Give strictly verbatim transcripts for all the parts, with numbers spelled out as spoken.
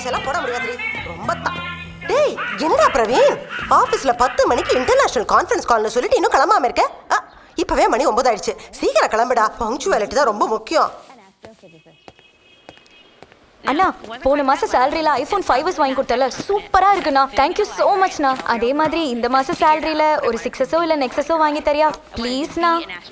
எல்லாம் போட முடியாது. ரொம்ப தான். டேய் என்னடா பிரவீன், ஆபீஸ்ல பத்து மணிக்கு இன்டர்நேஷனல் கான்ஃபரன்ஸ் கால்னு சொல்லிட்டு இன்னும் கிளம்பாம இருக்க? இப்பவே மணி ஒன்பது ஆயிடுச்சு. சீக்கிரம் கிளம்புடா. பங்க்சுவாலிட்டி தான் ரொம்ப முக்கியம். அண்ணா, போன மாசம் சேலரியில ஐபோன் ஃபைவ் எஸ் வாங்கி கொடுத்தல, சூப்பரா இருக்குண்ணா. தேங்க்யூ சோ மச்ண்ணா. அதே மாதிரி இந்த மாசம் சேலரியில ஒரு சிக்ஸஸோ இல்ல நெக்ஸஸோ வாங்கி தரியா ப்ளீஸ்ண்ணா.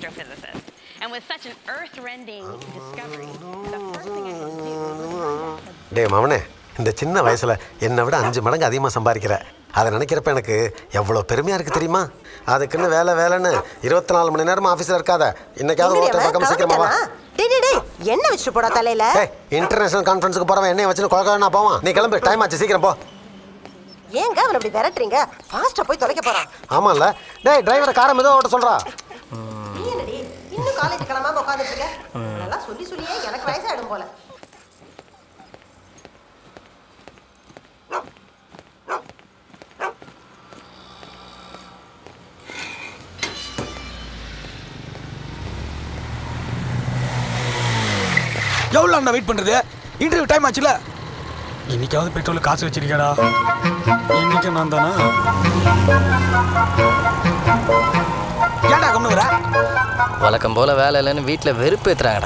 டே மவனே, இந்த சின்ன வயசுல என்னை விட அஞ்சு மடங்கு அதிகமாக சம்பாதிக்கிற. அதை நினைக்கிறப்ப எனக்கு எவ்வளோ பெருமையாக இருக்குது தெரியுமா? அதுக்குன்னு வேலை வேலைன்னு இருபத்தி நாலு மணி நேரம் ஆஃபீஸில் இருக்காத. இன்னைக்காவது ஒருத்தர் பக்கம் சீக்கிரமா என்ன வச்சுட்டு போடா தலையில? இன்டர்நேஷனல் கான்ஃபரன்ஸுக்கு போறவன் என்ன வச்சுன்னு கொலை நான் போவான். நீ கிளம்பு, டைம் ஆச்சு, சீக்கிரம் போ. ஏங்க அவன் அப்படி விரட்டுறீங்க? ஃபாஸ்டா போய் தொலைக்க போறான். ஆமாம்ல. டேய் டிரைவரை காரை மெதுவாக ஓட்ட சொல்றா. நீ என்னடி இன்னும் காலேஜ் கிளம்பாம உட்காந்துட்டு இருக்க? நல்லா சொல்லி சொல்லியே எனக்கு வயசாயிடும் போல. எவ்வளோ நான் வெயிட் பண்ணுறது? இன்டர்வியூ டைம் ஆச்சுல. இன்னைக்காவது பெட்ரோல் காசு வச்சிருக்கேடா. இன்னைக்கு நான் தானா? ஏன்டா கம்முன்னு வர? வழக்கம் போல வேலை இல்லைன்னு வீட்டில் வெறுப்பு ஏற்றுறாங்கடா.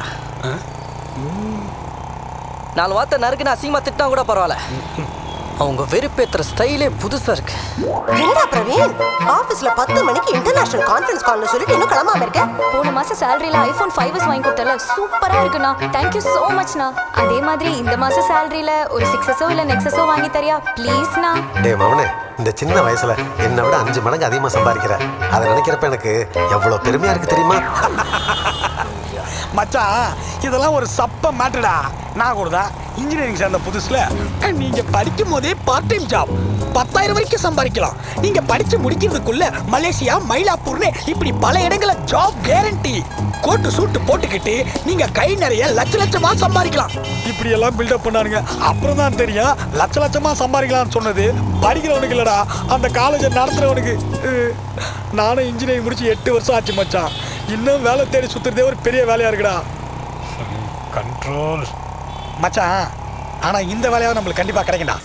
நாலு வார்த்தை நறுக்குன்னு அசிங்கமாக திட்டினா கூட பரவாயில்ல, அவங்க வெறுப்பேற்றுற ஸ்டைலே புதுசாக இருக்கு. என்னடா பிரவீன், ஆபீஸ்ல பத்து மணிக்கு இன்டர்நேஷனல் கான்ஃபரன்ஸ் கால்னு சொல்லிட்டு இன்னும் கிளம்பாம இருக்க? போன மாசம் சேலரியில ஐபோன் ஃபைவ் எஸ் வாங்கி கொடுத்தல, சூப்பரா இருக்குண்ணா. தேங்க்யூ சோ மச்ண்ணா. அதே மாதிரி இந்த மாசம் சேலரியில ஒரு சிக்ஸஸோ இல்ல நெக்ஸஸோ வாங்கி தரியா ப்ளீஸ்ண்ணா. டே மவனே, இந்த சின்ன வயசுல என்னை விட அஞ்சு மடங்கு அதிகமாக சம்பாதிக்கிற. அதை நினைக்கிறப்ப எனக்கு எவ்வளோ பெருமையாக இருக்குது தெரியுமா? மச்சான், இதெல்லாம் ஒரு சப்ப மேட்டர்டா. நான் கூட தான் இன்ஜினியரிங் சேர்ந்த புதுசில் நீங்கள் படிக்கும் போதே பார்ட் டைம் ஜாப் பத்தாயிரம் வரைக்கும் சம்பாதிக்கலாம். நீங்கள் படித்து முடிக்கிறதுக்குள்ள மலேசியா, மயிலாப்பூர்னு இப்படி பல இடங்களில் ஜாப் கேரண்டி. கோட்டு சூட்டு போட்டுக்கிட்டு நீங்கள் கை நிறைய லட்ச லட்சமாக சம்பாதிக்கலாம். இப்படி எல்லாம் பில்டப் பண்ணானுங்க. அப்புறம் தான் தெரியும் லட்ச லட்சமாக சம்பாதிக்கலாம்னு சொன்னது படிக்கிறவனுக்கு இல்லைடா, அந்த காலேஜை நடத்துகிறவனுக்கு. நானும் இன்ஜினியரிங் முடிச்சு எட்டு வருஷம் ஆச்சு மச்சான். இன்னும் வேலை தேடி சுற்றுறதே ஒரு பெரிய வேலையாக இருக்குடா. கண்ட்ரோல் மச்சான். ஆனால் இந்த வேலையாவது நம்மளுக்கு கண்டிப்பாக கிடைக்கண்டா.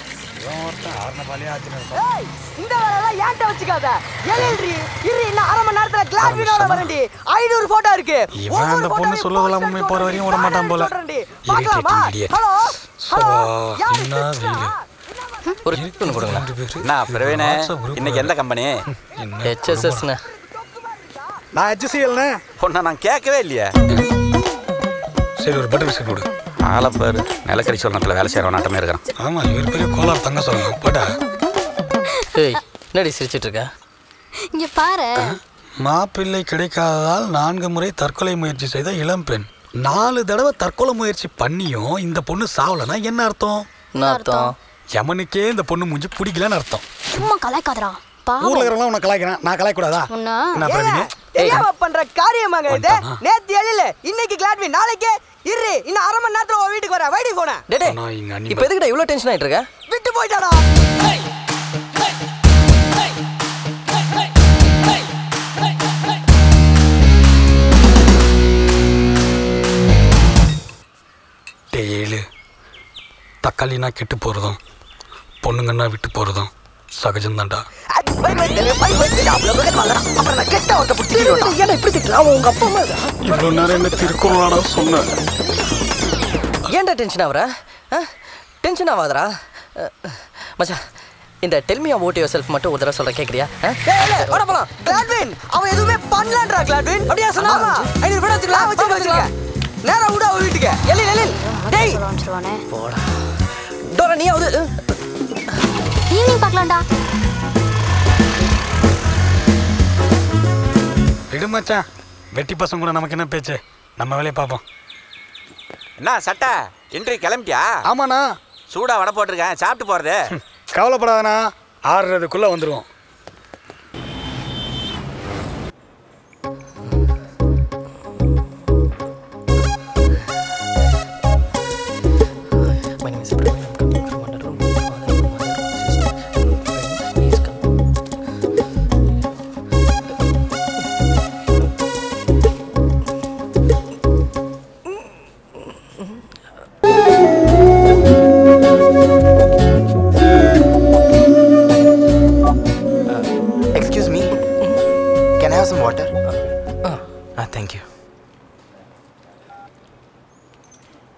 இந்த வேலையெல்லாம் ஏன்ட்ட வச்சுக்காத. எல்எல்டி இரு, இன்னும் அரை மணி நேரத்துல கிளாஸ்வினோட வரண்டி. ஐநூறு போட்டோ இருக்கு. இவன் அந்த பொண்ணு சொல்லுதெல்லாம் உண்மை போற வரையும் விட மாட்டான் போல. பார்க்கலாமா? ஹலோ ஹலோ, யார் என்ன வேலை? ஒரு ஹெல்ப் பண்ணி கொடுங்க. நான் பிரவீனே, இன்னைக்கு எந்த கம்பெனி? ஹெச்எஸ்எஸ்ண்ணே. நான் ஹெச்சிஎல்ண்ணே. பொண்ணை நான் கேட்கவே இல்லையே. சரி, ஒரு பட்டர் பிஸ்கட் கொடு. ஆளை பேர் நிலக்கரி சொல்லணத்தில் வேலை செய்கிறவன் நாட்டமே இருக்கிறான். ஆமாம், இவர் பெரிய கோலார் தங்க சொல்லணும் போட்டா. ஏய், என்னடி சிரிச்சிட்டு இருக்க? இங்க பாரு. மாப்பிள்ளை கிடைக்காததால் நான்கு முறை தற்கொலை முயற்சி செய்த இளம்பெண். நாலு தடவை தற்கொலை முயற்சி பண்ணியும் இந்த பொண்ணு சாவலன்னா என்ன அர்த்தம்? என்ன அர்த்தம்? யமனுக்கே இந்த பொண்ணு மூஞ்சி பிடிக்கலன்னு அர்த்தம். சும்மா கலாய்க்காதடா. ஊர்ல இருக்கிறவங்க உன்னை கலாய்க்கிறேன், நான் கலாய்க்க கூடாதா? என்ன பிரவீனே, தெரியாம பண்ற காரியமாங்க இது. நேத்து எழில, இன்னைக்கு கிளாட்வின், நாளைக்கு இரு, இன்னும் அரை மணி நேரத்துல உன் வீட்டுக்கு வர. வைடி போன. டேடே, இப்போ எதுக்குடா இவ்வளோ டென்ஷன் ஆயிட்டு இருக்க? விட்டு போயிட்டாடா. டேய், தக்காளினா கெட்டு போறதும் பொண்ணுங்கன்னா விட்டு போறதும் சகஜம்தான்டா. இவ்வளோ நேரம் என்ன திருக்குறளாடா சொன்ன? ஏன்டா டென்ஷன் ஆகுற? டென்ஷன் ஆகாதரா மச்சான். இந்த டெல்மி அபவுட் யுவர் செல்ஃப் மட்டும் ஒரு தடவை சொல்ற கேக்குறியா? வர போலாம். கிளாட்வின் அவன் எதுவுமே பண்ணலன்றா. கிளாட்வின் அப்படியே சொன்னாமா? ஐநூறு பேர் வச்சுக்கலாம், வச்சு வச்சுக்க. நேரா விட அவ வீட்டுக்கு. எழில் எழில் டேய் போடா. டோரா, நீ ஆவது ஈவினிங் பார்க்கலாம்டா. விடு மச்சான், வெட்டி பசங்க கூட நமக்கு என்ன பேச்சு? நம்ம வேலையை பார்ப்போம். என்ன சட்டை, இன்றைக்கு கிளம்பிட்டியா? ஆமாண்ணா. சூடா வடை போட்டிருக்கேன், சாப்பிட்டு போறது. கவலைப்படாதண்ணா, ஆறுறதுக்குள்ள வந்துடுவோம்.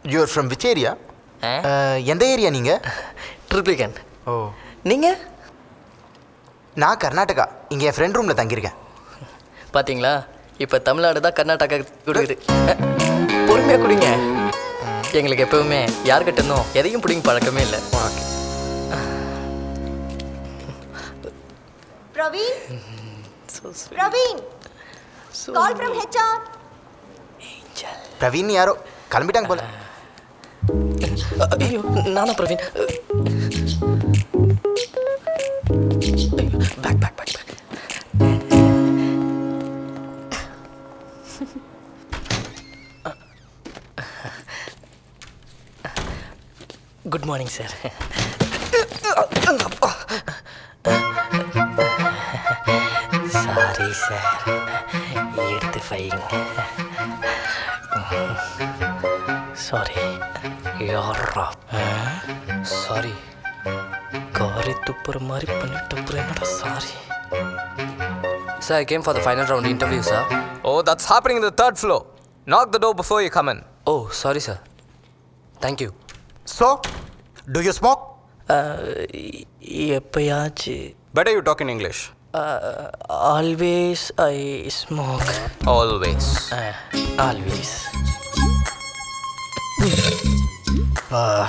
You are from which area? எந்த ஏரியா நீங்கள்? ட்ரிப்ளிகன். ஓ. நீங்கள்? நான் கர்நாடகா. இங்கே என் ஃப்ரெண்ட் ரூமில் தங்கியிருக்கேன். பார்த்தீங்களா, இப்போ தமிழ்நாடு தான் கர்நாடகா கொடுக்குது. பொறுமையாக குடிங்க. எங்களுக்கு எப்பவுமே யார்கிட்ட இருந்தோம் எதையும் பிடிங்க பழக்கமே இல்லை. Praveen? Praveen? Call from H R. Praveen யாரோ கிளம்பிட்டாங்க போல. ஐயோ, நானா Praveen? Back back back back. Good morning sir. Sorry sir, எடுத்து வைங்க. சாரி. யாரா? சாரி. காரி துப்புற மாதிரி பண்ணிட்டு அப்புறம் என்னடா sorry? Sir, I came for the final round interview, sir. Oh, that's happening in the third floor. Knock the door before you come in. Oh, sorry, sir. Thank you. So, do you smoke? எப்பயாச்சு. Better you talk in English. Always I smoke. Always. Uh, always. Uh,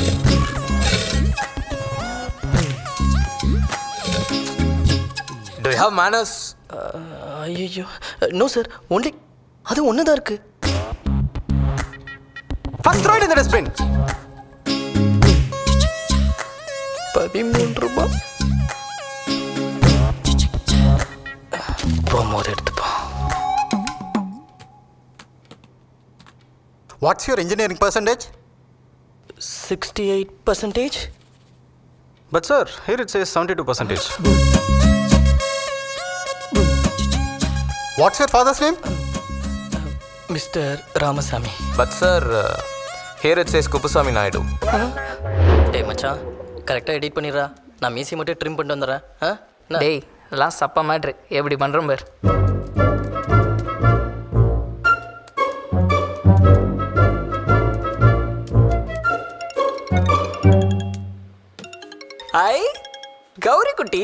Do you have manners? ஐயோ, no sir, only அது ஒன்று தான் இருக்கு. First throw it in the dustbin. பதிமூன்று ரூபா போகும்போது எடுத்துப்போம். What's your engineering percentage? sixty-eight percentage. But sir, here it says seventy-two percentage. What's your father's name? Mister Ramasamy. But sir, uh, here it says Kupusami Naidu. டேய் மச்சான், கரெக்டாக edit பண்ணிடுறா. நான் மீசி மட்டும் trim பண்ணிட்டு வந்துடுறேன். ஆ டேய், இதெல்லாம் சப்பா மேட்ரு. எப்படி பண்ணுறோம் பேர்? ஹாய் கௌரி குட்டி.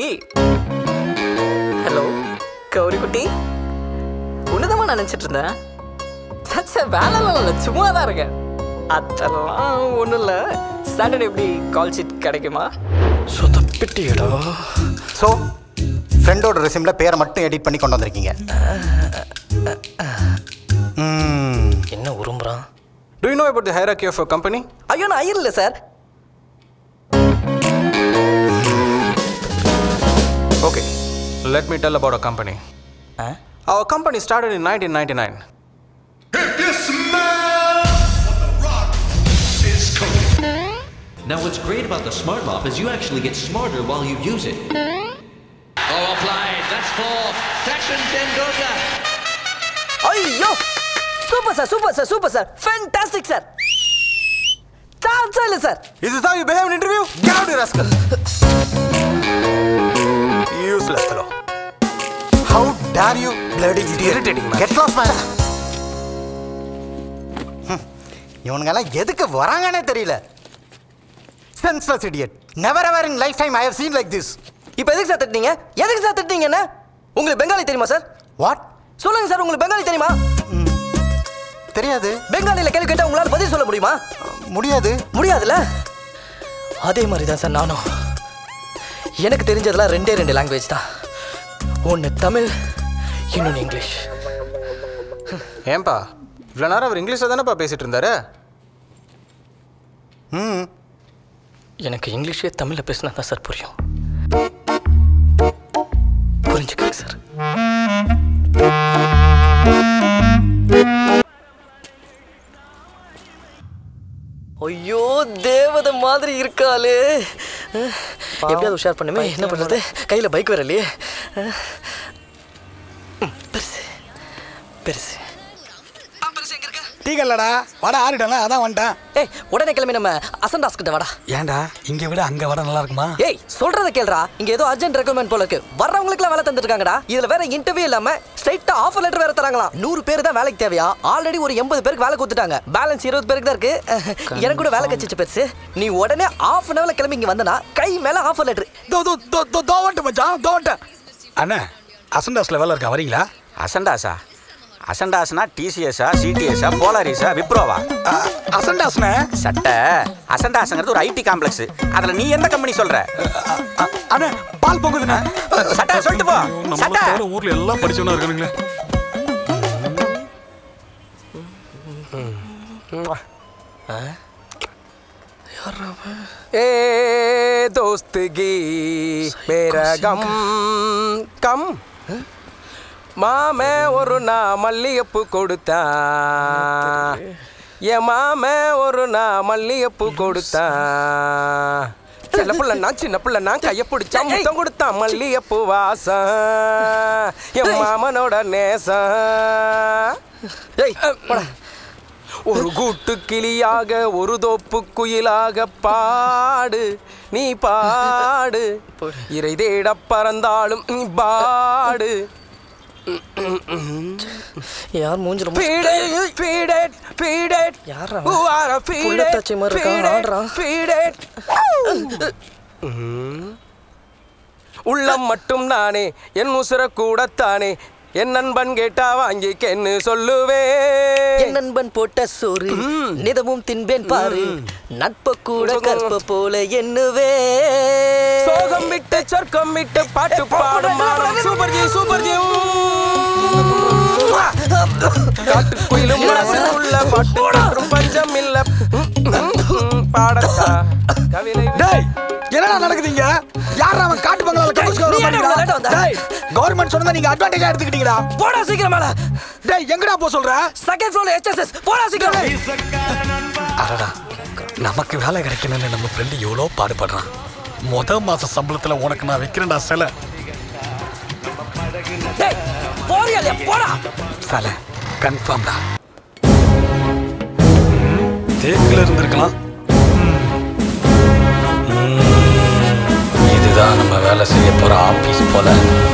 ஹலோ கௌரி குட்டி, உன்னதமாக நான் நினச்சிட்டு இருந்தேன். சச்ச வேலைலாம் இல்லை, சும்மா தான் இருக்கேன். அதெல்லாம் ஒன்றும் இல்லை. சாட்டர்டே எப்படி கால் ஷீட் கிடைக்குமா? சொதப்பிட்டியடா. ஸோ ஃப்ரெண்டோட ரெசியூமில் பேரை மட்டும் எடிட் பண்ணி கொண்டு வந்திருக்கீங்க. என்ன உரும்புறான்? Do you know about the hierarchy of a company? ஐயோ, நான் ஐயர் இல்லை sir. Okay, let me tell about our company. Huh? Our company started in nineteen ninety-nine. If you smell what the rock is cooking. Now what's great about the Smart Mop is you actually get smarter while you use it. Oh, applied. That's for Sachin Tendulkar. ஐயோ, super sir, super sir, super sir, fantastic sir. சான்ஸே இல்லை sir. Is this how you behave in interview? Get out, you rascal. Useless fellow. How dare you? Bloody irritating man. Get lost, man. இவனுங்கெல்லாம் எதுக்கு வராங்கன்னே தெரியல. Senseless idiot. Never ever in lifetime I have seen like this. இப்போ எதுக்கு sir திட்டினீங்க? எதுக்கு sir திட்டினீங்க என்ன? உங்களுக்கு பெங்காலி தெரியுமா சார்? What? சொல்லுங்க சார், உங்களுக்கு பெங்காலி தெரியுமா? தெரியாது. பெங்காலியில் கேள்வி கேட்டால் உங்களால் பதில் சொல்ல முடியுமா? முடியாது. முடியாதுல்ல? அதே மாதிரி தான் சார் நானும். எனக்கு தெரிஞ்சதெல்லாம் ரெண்டே ரெண்டு லாங்குவேஜ் தான். ஒன்று தமிழ், இன்னொன்று இங்கிலீஷ். ஏன்பா இவ்வளோ நேரம் அவர் இங்கிலீஷில் தானேப்பா பேசிகிட்டு இருந்தாரு? ம் எனக்கு இங்கிலீஷே தமிழில் பேசினா தான் சார் புரியும். புரிஞ்சுக்கிறேன் சார். ஐயோ, தேவதை மாதிரி இருக்காளே. எப்படியாவது உஷார் பண்ணுமே. என்ன பண்ணுறது, கையில் பைக் வரலையே. பெருசு பெருசு பெருசு எங்க இருக்க? டீ கல்லடா வடை ஆறிடல அதான் வந்துட்டேன். ஏய் உடனே கிளம்பி நம்ம அசந்தாஸ் கிட்ட வாடா. ஏன்டா இங்க விட அங்க வடை நல்லா இருக்குமா? ஏய் சொல்றத கேளுடா. இங்க ஏதோ அர்ஜென்ட் ரெக்ரூட்மெண்ட் போல இருக்கு. வர்றவங்களுக்குலாம் வேலை தந்துட்டு இருக்காங்கடா. இதுல வேற இன்டர்வியூ இல்லாம ஸ்ட்ரைட்டா ஆஃபர் லெட்டர் வேற தராங்களாம். நூறு பேர் தான் வேலைக்கு தேவையா? ஆல்ரெடி ஒரு எண்பது பேருக்கு வேலை கொடுத்துட்டாங்க. பேலன்ஸ் இருபது பேருக்கு தான் இருக்கு. எனக்கு கூட வேலை கிடைச்சிச்சு பெருசு. நீ உடனே ஹாஃப் அன் ஹவர்ல கிளம்பி இங்க வந்தனா கை மேல ஆஃபர் லெட்டர். தோ தோ தோ தோ தோ வந்துட்டு மச்சான் தோ வந்துட்டு. அண்ணா அசண்டாஸ்ல வேலை இருக்கா வரீங்களா? அசண்டாஸா? அசண்டாஸ்னா டிசிஎஸ்ஸா சிடிஎஸ்ஸா போலாரிஸா விப்ரோவா? அசண்டாஸ்னே சட்டை அசண்டாஸ்ங்கிறது ஒரு ஐடி காம்ப்ளெக்ஸ். அதுல நீ எந்த கம்பெனி சொல்ற? அண்ணா பால் பொங்குதுண்ணா. சட்டை சொல்லிட்டு போ. சட்டை ஊர்ல எல்லாம் படிச்சவனா இருக்கானுங்களே. ए दोस्तगी मेरा गम कम மாமே ஒரு நான் மல்லிகைப்பூ கொடுத்தான். என் மாமே ஒரு நான் மல்லிகைப்பூ கொடுத்தான். சின்ன பிள்ளை நான் சின்ன பிள்ளை நான் கையை பிடிச்சா முத்தம் கொடுத்தான். மல்லிகைப்பூ வாசம் என் மாமனோட நேசம். ஒரு கூட்டு கிளியாக ஒரு தோப்பு குயிலாக பாடு நீ பாடு. இறை தேட பறந்தாலும் நீ பாடு. யார் மூஞ்சி ரொம்ப ஃபீடட் ஃபீடட் ஃபீடட் யாரா who are feeded feeded உள்ளம் மட்டும் நானே என் உசுர கூடத்தானே என் நண்பன் கேட்டா வாங்கிக்கன்னு சொல்லுவே. என் நண்பன் போட்ட சோறு நிதமும் தின்பேன் பாரு. நட்ப கூட கற்ப போல எண்ணுவே. சோகம் விட்டு சொர்க்கம் விட்டு பாட்டு பாடும் சூப்பர் ஜி சூப்பர் ஜி. காட்டுக்குயிலும் உள்ள பாட்டு மற்றும் பஞ்சம் இல்ல பாடத்தா கவிதை. டேய் என்னடா நடக்குதுங்க? யாரா அவன் காட்டு பங்களால கமிஷன் வர மாட்டீங்களா? டேய் கவர்மெண்ட் சொன்னத நீங்க அட்வான்டேஜா எடுத்துக்கிட்டீங்கடா. போடா சீக்கிரம் மேல. டேய் எங்கடா போ சொல்ற? செகண்ட் ஃப்ளோர்ல எச்எஸ்எஸ். போடா சீக்கிரம். அடடா நமக்கு வேலை கிடைக்கணும்னு நம்ம ஃப்ரெண்ட் எவ்வளோ பாடுபடுறான். முத மாச சம்பளத்துல உனக்கு நான் வைக்கிறேன்டா சிலை. டேய் போறியா போடா. சிலை கன்ஃபார்ம்டா. தேக்குல இருந்திருக்கலாம். இதுதான் நம்ம வேலை செய்ய போற ஆபீஸ் போல.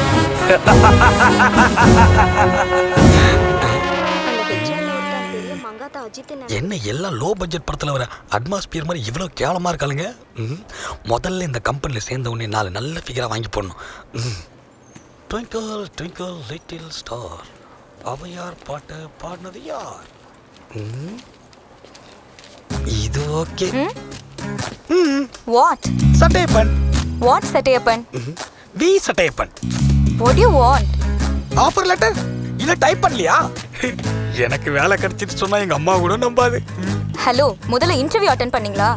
என்ன எல்லாம் லோ பட்ஜெட் படத்தில் வர அட்மாஸ்பியர் மாதிரி இவ்வளோ கேவலமாக இருக்காளுங்க. முதல்ல இந்த கம்பெனியில் சேர்ந்த உடனே நாலு நல்ல ஃபிகராக வாங்கி போடணும். Twinkle twinkle little star Avvaiyar பாட்டு பாடினது யார்? இது okay. What Sattaiyappan. What Sattaiyappan? V Sattaiyappan. What you want? Offer letter இல்ல டைப் பண்ணலையா? எனக்கு வேலை கிடைச்சிட்டு சொன்னா எங்க அம்மா கூட நம்பாது. ஹலோ முதல்ல இன்டர்வியூ அட்டெண்ட் பண்ணீங்களா?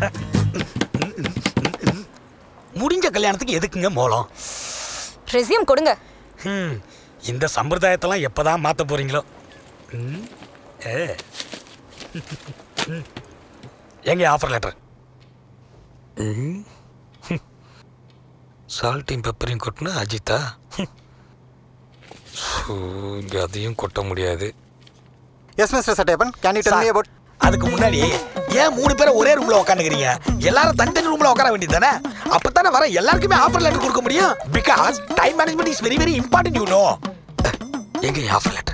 முடிஞ்ச கல்யாணத்துக்கு எதுக்குங்க மோளம்? ரெஸ்யூம் கொடுங்க. இந்த சம்பிரதாயத்தெல்லாம் எப்பதான் மாத்த போறீங்களோ? எங்க ஆஃபர் லெட்டர்? சால்ட்டையும் பெப்பரையும் கொட்டினா அஜித்தா. இங்க அதையும் கொட்ட முடியாது. Yes mister Sattaiyappan, can you tell me about? அதுக்கு முன்னாடி ஏன் மூணு பேரை ஒரே ரூம்ல உட்காந்துக்கிறீங்க? எல்லாரும் தனித்தனி ரூம்ல உட்கார வேண்டியது தானே? அப்பதானே வர எல்லாருக்குமே ஆஃபர் லெட்டர் கொடுக்க முடியும். Because time management is very very important you know. எங்க ஆஃபர் லெட்டர்?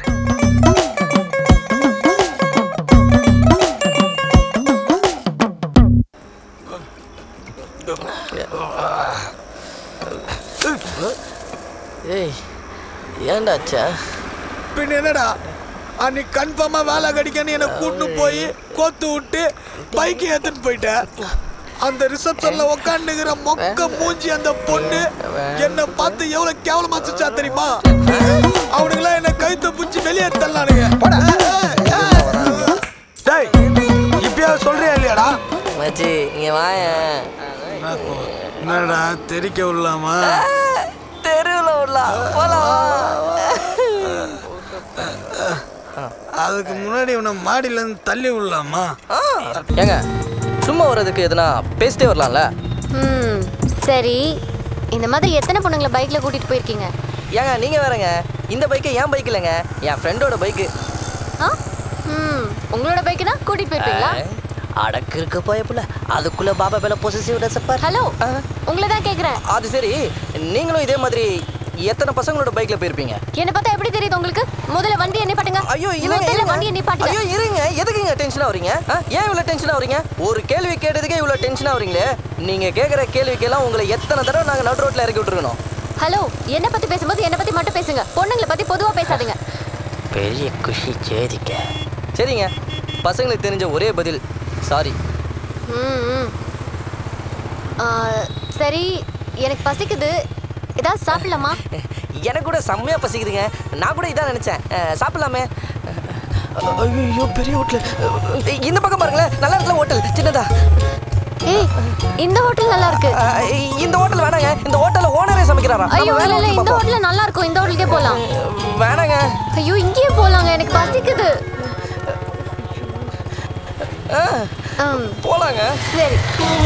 ஏய் ஏண்டாச்சா? பின் என்னடா அன்னைக்கு கன்ஃபார்மா வேலை கிடைக்கன்னு என்னை கூட்டு போய் கோத்து விட்டு பைக்கு ஏத்துட்டு போயிட்டேன். அந்த ரிசப்ஷன்ல உட்காந்துக்கிற மொக்க மூஞ்சி அந்த பொண்ணு என்னை பார்த்து எவ்வளவு கேவலமா சிச்சா தெரியுமா? அவனுங்களாம் என்ன கைத்த பிடிச்சி வெளியே தள்ளானுங்க. டேய் இப்பயா சொல்றியா இல்லையாடா? மச்சி இங்க வாயேன். என்னடா தெரிக்க விடலாமா? தெருவுல விடலாம் போலாம். அதுக்கு முன்னாடி உன்னை மாடியில இருந்து தள்ளி விடலாமா? ஏங்க சும்மா வர்றதுக்கு எதுனா பேசிட்டே வரலாம்ல? ம் சரி, இந்த மாதிரி எத்தனை பொண்ணுங்களை பைக்ல கூட்டிட்டு போயிருக்கீங்க? ஏங்க நீங்க வேறங்க, இந்த பைக்கு என் பைக் இல்லைங்க, என் ஃப்ரெண்டோட பைக்கு. ஆ ம் உங்களோட பைக்குனா கூட்டிட்டு போயிருப்பீங்களா? அடக்கு இருக்கு போயப்புல அதுக்குள்ள பாபா மேல பொசிசிவ்னஸ் பார். ஹலோ உங்களை தான் கேக்குறேன். அது சரி, நீங்களும் இதே மாதிரி எத்தனை பசங்களோட பைக்ல போயிருப்பீங்க? என்ன பார்த்தா எப்படி தெரியுது உங்களுக்கு? முதல்ல வண்டி என்ன பாட்டுங்க. ஐயோ இல்லங்க, முதல்ல வண்டி என்ன பாட்டுங்க. ஐயோ இருங்க, எதுக்குங்க டென்ஷன் ஆவறீங்க? ஏன் இவ்வளவு டென்ஷன் ஆவறீங்க? ஒரு கேள்வி கேட்டதுக்கே இவ்வளவு டென்ஷன் ஆவறீங்களே. நீங்க கேக்குற கேள்விக்கெல்லாம் உங்களை எத்தனை தடவை நாங்க நடு ரோட்ல இறக்கி விட்டுருக்கணும்? ஹலோ, என்ன பத்தி பேசும்போது என்ன பத்தி மட்டும் பேசுங்க. பொண்ணுங்களை பத்தி பொதுவா பேசாதீங்க. பெரிய குஷி சேதிக்க. சரிங்க, பசங்களுக்கு தெரிஞ்ச ஒரே பதில் சாரி. ம் சரி, எனக்கு பசிக்குது, ஏதாவது சாப்பிடலாமா? எனக்கு கூட செம்மையா பசிக்குதுங்க. நான் கூட இதான் நினைச்சேன், சாப்பிடலாமே. ஐயோ பெரிய ஹோட்டல், இந்த பக்கம் பாருங்களேன், நல்லா இருக்குல்ல ஹோட்டல், சின்னதா. ஏய், இந்த ஹோட்டல் நல்லா இருக்கு. இந்த ஹோட்டல் வேணாங்க, இந்த ஹோட்டல்ல ஓனரே சமைக்கிறாரா? ஐயோ இல்ல இல்ல, இந்த ஹோட்டல்ல நல்லா இருக்கும், இந்த ஹோட்டலுக்கே போலாம். வேணாங்க. ஐயோ இங்கேயே போலாங்க, எனக்கு பசிக்குது. போலாங்க. சரி.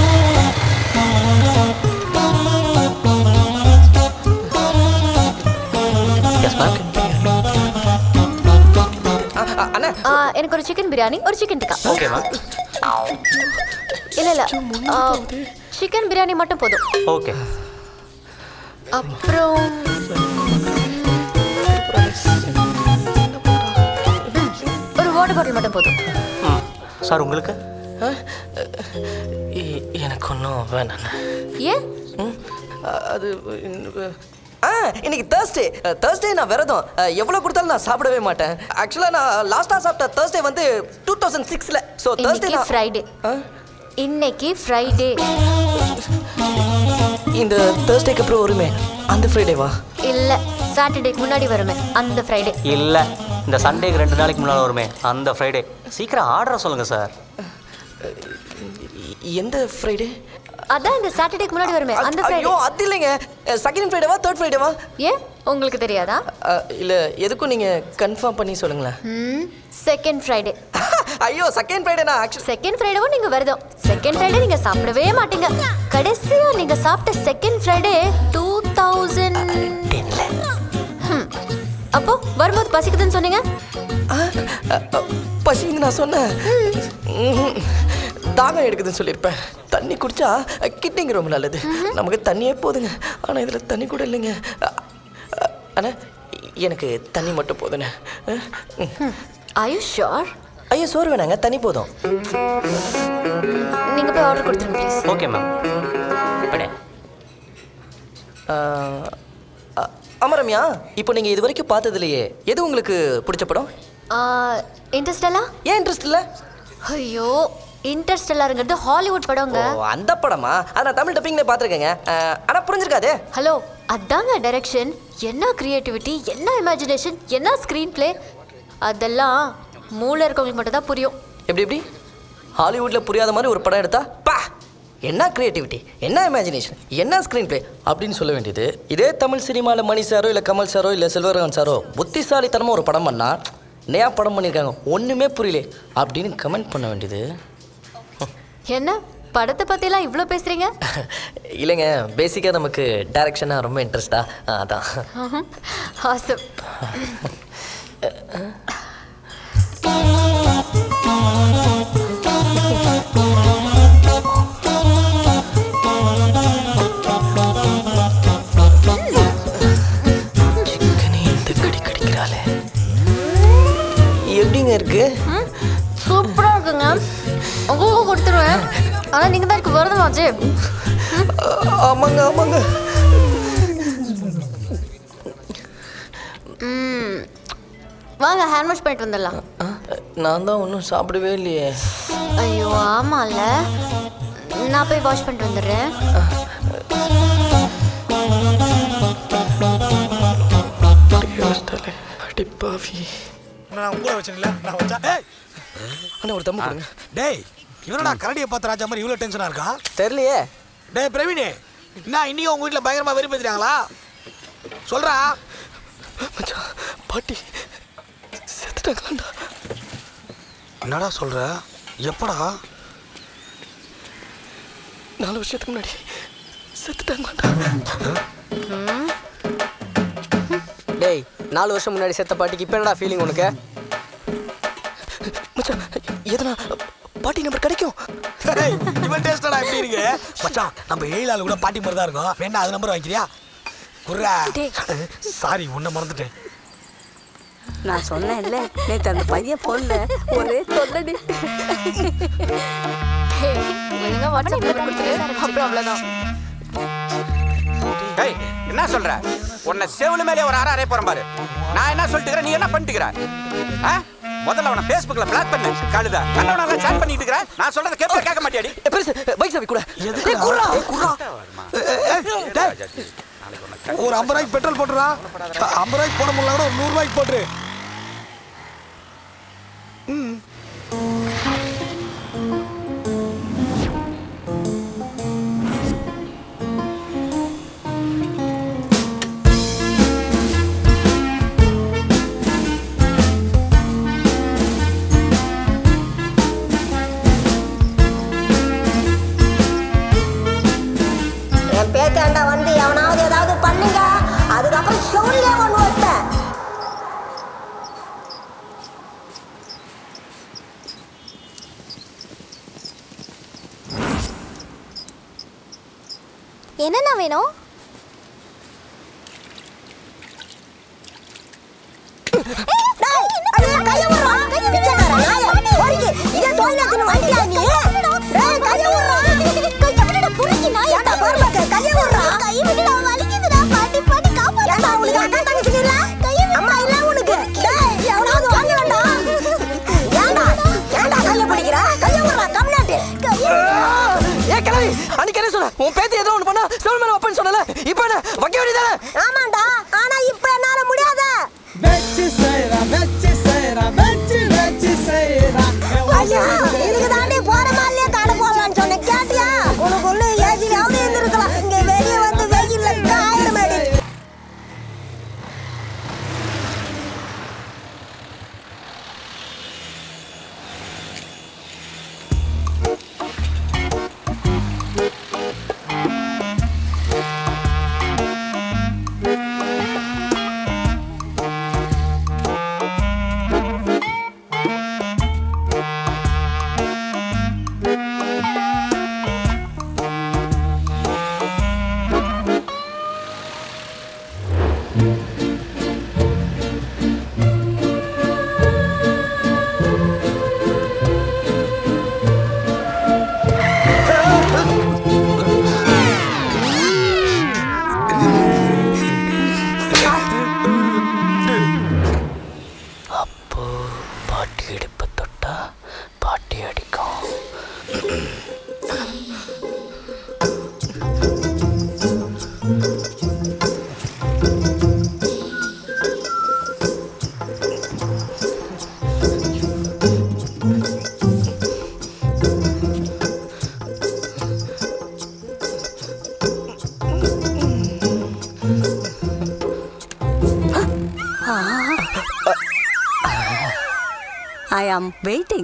எனக்கு ஒரு சிக்கன் பிரியாணி, ஒரு சிக்கன் டிக்கா. Okay ma'am. இல்ல இல்ல, சிக்கன் பிரியாணி மட்டும் போதும். ஓகே. அப்புறம் ஒரு வாட்டர் பாட்டில் மட்டும் போதும். சார் உங்களுக்கு? எனக்கு ஒன்றும் வேணாண்ணே. ஏன்? அது ஆ இன்னைக்கு தேர்ஸ்டே. தேர்ஸ்டே நான் விரதம், எவ்வளோ கொடுத்தாலும் நான் சாப்பிடவே மாட்டேன். ஆக்சுவலாக நான் லாஸ்ட்டாக சாப்பிட்ட தேர்ஸ்டே வந்து டூ தௌசண்ட் சிக்ஸில். So Thursday Friday. இன்னைக்கு ஃப்ரைடே. இந்த தேர்ஸ்டேக்கு அப்புறம் வருமே அந்த ஃப்ரைடேவா? இல்லை, சாட்டர்டேக்கு முன்னாடி வருமே அந்த ஃப்ரைடே. இல்லை, இந்த சண்டேக்கு ரெண்டு நாளைக்கு முன்னால் வருமே அந்த ஃப்ரைடே. சீக்கிரம் ஆர்டர் சொல்லுங்க சார். எந்த ஃப்ரைடே? அதான் இந்த சாட்டர்டேக்கு முன்னாடி வருமே அந்த ஃப்ரைடே. ஐயோ அது இல்லைங்க, செகண்ட் ஃப்ரைடேவா தேர்ட் ஃப்ரைடேவா? ஏன் உங்களுக்கு தெரியாதா? இல்லை, எதுக்கும் நீங்கள் கன்ஃபார்ம் பண்ணி சொல்லுங்களேன். ம் செகண்ட் ஃப்ரைடே. ஐயோ செகண்ட் ஃப்ரைடே நான் ஆக்சுவலி செகண்ட் ஃப்ரைடேவும் நீங்கள் வருதோம். செகண்ட் ஃப்ரைடே நீங்கள் சாப்பிடவே மாட்டீங்க. கடைசியாக நீங்கள் சாப்பிட்ட செகண்ட் ஃப்ரைடே டூ தௌசண்ட் டென்ல. அப்போ வரும்போது பசிக்குதுன்னு சொன்னீங்க. பசிக்குது நான் சொன்னேன், தாகம் எடுக்குதுன்னு சொல்லியிருப்பேன். தண்ணி குடிச்சா கிட்னிக்கு ரொம்ப நல்லது. நமக்கு தண்ணியே போதுங்க, ஆனால் இதில் தண்ணி கூட இல்லைங்க. ஆனால் எனக்கு தண்ணி மட்டும் போதுண்ணே. Are you sure? ஐயோ சோறு வேணாங்க, தண்ணி போதும். நீங்கள் போய் ஆர்டர் கொடுத்துருங்க ப்ளீஸ். Okay ma'am. அமரம்யா, இப்போ நீங்கள் இது வரைக்கும் பார்த்ததுலையே எது உங்களுக்கு பிடிச்ச படம்? இன்ட்ரெஸ்டெல்லாம்? ஏன் இன்ட்ரெஸ்ட் இல்லை? ஐயோ இன்டர்ஸ்டெல்லாருங்கிறது ஹாலிவுட் படங்க. ஓ அந்த படமா? அதை நான் தமிழ் டப்பிங்ல பார்த்துருக்கேங்க, ஆனால் புரிஞ்சிருக்காதே. ஹலோ, அதாங்க டைரக்ஷன். என்ன கிரியேட்டிவிட்டி, என்ன இமேஜினேஷன், என்ன ஸ்க்ரீன் பிளே, அதெல்லாம் மூளை இருக்கவங்களுக்கு மட்டும் தான் புரியும். எப்படி எப்படி ஹாலிவுட்டில் புரியாத மாதிரி ஒரு படம் எடுத்தா பா என்ன கிரியேட்டிவிட்டி, என்ன இமேஜினேஷன், என்ன ஸ்க்ரீன் பிளே அப்படின்னு சொல்ல வேண்டியது. இதே தமிழ் சினிமாவில் மணி சாரோ இல்லை கமல் சாரோ இல்லை செல்வராகவன் சாரோ புத்திசாலித்தனமாக ஒரு படம் பண்ணால் நெயா படம் பண்ணியிருக்காங்க, ஒன்றுமே புரியல அப்படின்னு கமெண்ட் பண்ண வேண்டியது. என்ன படத்தை பற்றிலாம் இவ்வளோ பேசுகிறீங்க? இல்லைங்க, பேசிக்காக நமக்கு டைரக்ஷனாக ரொம்ப இன்ட்ரெஸ்டா, அதான். ஆசம். எப்படிங்க இருக்கு? சூப்பராக இருக்குங்க, உங்களுக்கு கொடுத்துருவேன். ஆனால் நீங்கள் தான் இருக்கு விரதமாச்சு. ஆமாங்க ஆமாங்க. ம் வாங்க ஹேண்ட் வாஷ் பண்ணிட்டு வந்துடலாம். நான் தான் ஒன்றும் சாப்பிடவே இல்லையே. ஐயோ ஆமாம்ல, நான் போய் வாஷ் பண்ணிட்டு வந்துடுறேன். அடிப்பாவி, நான் உங்களை வச்சேன்ல, நான் வச்சா. டேய் அண்ணா ஒரு தம்பு கொடுங்க. டேய் இவனடா கரடியை பார்த்து ராஜா மாதிரி இவ்வளோ டென்ஷனாக இருக்கான்? தெரியலையே. டேய் பிரவீனே, என்ன இன்னைக்கு உங்கள் வீட்டில் பயங்கரமாக வெறி பேசுகிறாங்களா? சொல்கிறா. மச்சான் பாட்டி செத்துட்டாங்களாண்டா. என்னடா சொல்கிற? எப்படா? நாலு வருஷத்துக்கு முன்னாடி செத்துட்டாங்களாண்டா. டேய் நாலு வருஷம் முன்னாடி செத்த பாட்டிக்கு இப்போ என்னடா ஃபீலிங் உனக்கு? மச்சான் எதனா பாட்டி நம்பர் கிடைக்கும். இவன் டேஸ்டடா எப்படி இருக்கு மச்சான்? நம்ம ஏழாள் கூட பாட்டி மாதிரி தான் இருக்கும். வேணா அது நம்பர் வாங்கிக்கிறியா? குர்ரா. சாரி உன்னை மறந்துட்டேன். நான் சொன்னேன்ல நேற்று அந்த பையன் போன்ல ஒரே தொல்லடி. அப்புறம் அவ்வளோதான். ஏய் என்ன சொல்ற? உன்னை செவுல மேலே ஒரு அரை அரை போறேன் பாரு. நான் என்ன சொல்லிட்டுக்கிறேன், நீ என்ன பண்ணிட்டுக்கிற? ஆ முதல்ல அவனை Facebookல பிளாக் பண்ணு. கழுத கண்ணவனால சாட் பண்ணிட்டு இருக்கற. நான் சொல்றத கேப்ப கேட்க மாட்டியாடி? பெருசு பைக் சாவி கூட. ஏய் குர்ரா குர்ரா. ஒரு ஐம்பது ரூபாய்க்கு பெட்ரோல் போட்டுறா. ஐம்பது ரூபாய்க்கு போட முடியல கூட ஒரு நூறு ரூபாய்க்கு போட்டுரு. ம் என் பேச்சாண்டா வந்து எவனாவது ஏதாவது பண்ணுங்க, அதுக்கப்புறம் சொல்லியே ஒன்று வைப்பேன். என்னண்ணா வேணும்? உன் பேத்தி ஏதோ ஒன்று பண்ணா செவல் மேல வைப்பேன்னு சொன்னல, இப்போ என்ன வைக்க வேண்டியதானே? ஆமாண்டா, ஆனா இப்ப என்னால முடியாத. வெச்சு செய்றா வெச்சு செய்றா வெச்சு வெச்சு செய்றா. ஐயா இதுக்கு தாண்டி போற மாதிரியே கடை போடலான்னு சொன்னேன், கேட்டியா? உனக்கு ஒண்ணு ஏசியாவது இருந்திருக்கலாம். இங்க வெளியே வந்து வெயில்ல காயிற மேடி. I am waiting.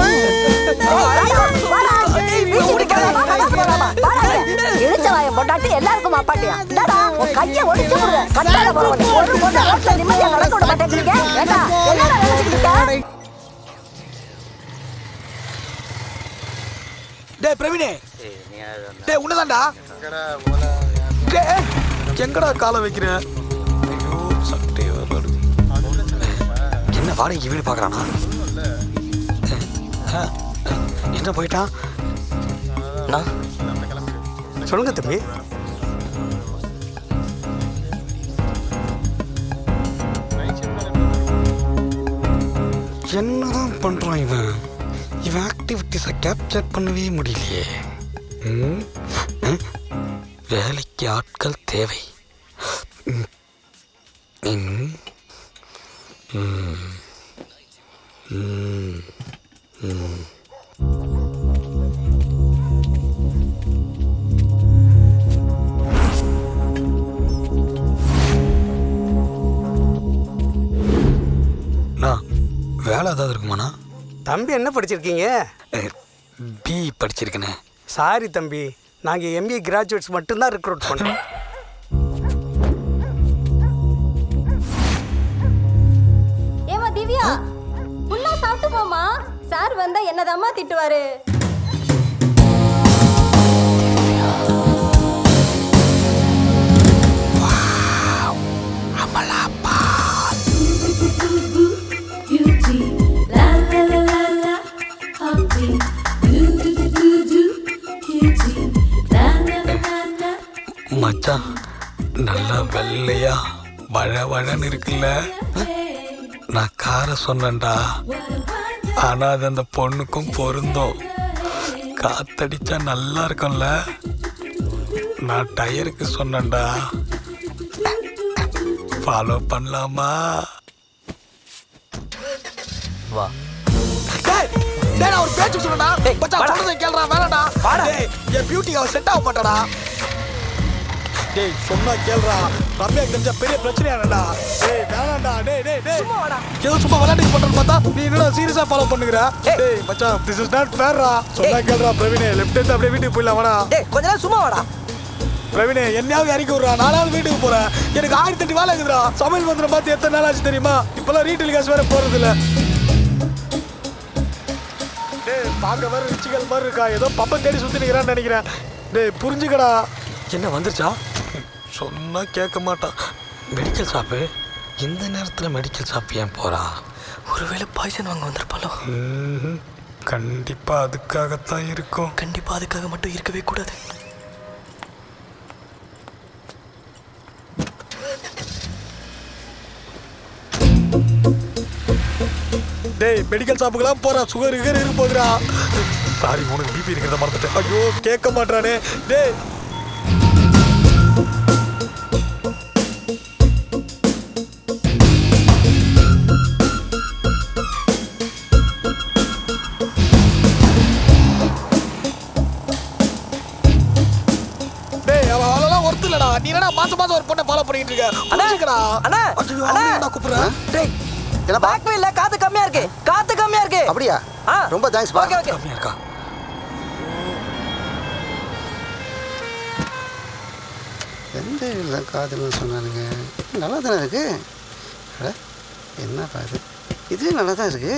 பொண்டாட்டி எல்லாருக்கும் அப்பாட்டியா? உன் கையை ஒடிச்சு விடுற. கட்டால போறவனே ஒரு பொண்ணு ரோட்ல நிம்மதியா நடக்க விட மாட்டேங்கிறீங்க. ஏண்டா என்னடா நினைச்சுக்கிட்டீங்க? டேய் பிரவீனே, டேய் உன்னதான்டா. டேய் எங்கடா காலை வைக்கிற? ஐயோ சட்டை வருது. என்ன வாடகைக்கு வீடு பார்க்கறானா? என்ன போயிட்டான்? நான் சொல்லுங்க தம்பி. என்னதான் பண்றான் இவன்? இவன் ஆக்டிவிட்டிஸை கேப்சர் பண்ணவே முடியலையே. ம், ம், வேலைக்கு ஆட்கள் தேவை. ம், ம், ம், ம், ம். வேலை ஏதாவது இருக்குமாண்ணா? தம்பி என்ன படிச்சிருக்கீங்க? பி படிச்சிருக்கேண்ணே. சாரி தம்பி, நாங்கள் எம்பிஏ கிராஜுவேட்ஸ் மட்டும்தான் ரெக்ரூட் பண்ணுறோம். ஏமா திவ்யா, புல்லா சாப்பிட்டு போமா. சார் வந்தா என்னதாம்மா திட்டுவாரு? மச்சான் நல்லா வெள்ளையா வழ வழன்னு இருக்குல்ல. நான் காரை சொன்னேன்டா, ஆனா அது அந்த பொண்ணுக்கும் பொருந்தும். காத்தடிச்சா நல்லா இருக்கும்ல. நான் டயருக்கு சொன்னேன்டா, ஃபாலோ பண்ணலாமா? வா. டேய் நான் ஒரு பேச்சு சொன்னடா. மச்சான் சொல்றதை கேளுடா, வேணாம்டா. டேய் என் பியூட்டிக்கு அவ செட் ஆக மாட்டாடா. டேய் சொன்னா கேளுடா. ரம்யா தெரிஞ்ச பெரிய பிரச்சனையாடா. டேய் வேணாம்டா. டேய் டேய் டேய் சும்மா வாடா. ஏதோ சும்மா விளையாட்டு பண்றேன்னு பார்த்தா நீ என்னடா சீரியஸா ஃபாலோ பண்ணுகிற? டேய் மச்சான் திஸ் இஸ் நாட் ஃபேர்ரா. சொன்னா கேளுடா பிரவீன். லெஃப்ட் ஹேண்ட் அப்படியே வீட்டுக்கு போயிடலாம் வாடா. டேய் கொஞ்ச நேரம் சும்மா வாடா. பிரவீன் என்னையாவது இறக்கி விடுறா. நாலாவது வீட்டுக்கு போறேன். எனக்கு ஆயிரத்தி எட்டு வேலை இருக்குதுடா. சமையல் மந்திரம் பார்த்து எத்தனை நாள் ஆச்சு தெரியுமா? இப்பெல்லாம் ரீட்டெயில் கேஸ் வேற போறது இல்ல. டேய் பார்க்க வேற ரிச்சிகள் மாதிரி இருக்கா. ஏதோ பப்பன் தேடி சுத்தி நிக்கிறான்னு நினைக்கிறேன். டேய் புரிஞ்சுக்கடா. என்ன வந்துருச்சா? சொன்னா கேட்க மாட்டான். மெடிக்கல் ஷாப்பு இந்த நேரத்தில் மெடிக்கல் ஷாப் ஏன் போறா? ஒருவேளை பாய்சன் வாங்க வந்திருப்பாளோ? கண்டிப்பா அதுக்காகத்தான் இருக்கும். கண்டிப்பா அதுக்காக மட்டும் இருக்கவே கூடாது. டேய் மெடிக்கல் ஷாப்புக்கெல்லாம் போறா. சுகர் கிகர் இருக்கு போகுதுடா. சாரி உனக்கு பிபி இருக்கிறத மறந்துட்டேன். ஐயோ கேட்க மாட்டானே. டேய் நீ என்னடா மாசம் மாசம் ஒரு பொண்ணை ஃபாலோ பண்ணிட்டு இருக்க? அண்ணா அண்ணா அண்ணா நான் கூப்பிடுறேன். டேய் என்ன பேக் வீல்ல காத்து கம்மியா இருக்கு. காத்து கம்மியா இருக்கு. அப்படியா? ரொம்ப தேங்க்ஸ் பா. Okay okay. கம்மியா இருக்கா? எந்த இல்லை காதுன்னு சொன்னானுங்க. நல்லா தானே இருக்கு. அட என்ன பாது இது நல்லா தான் இருக்கு.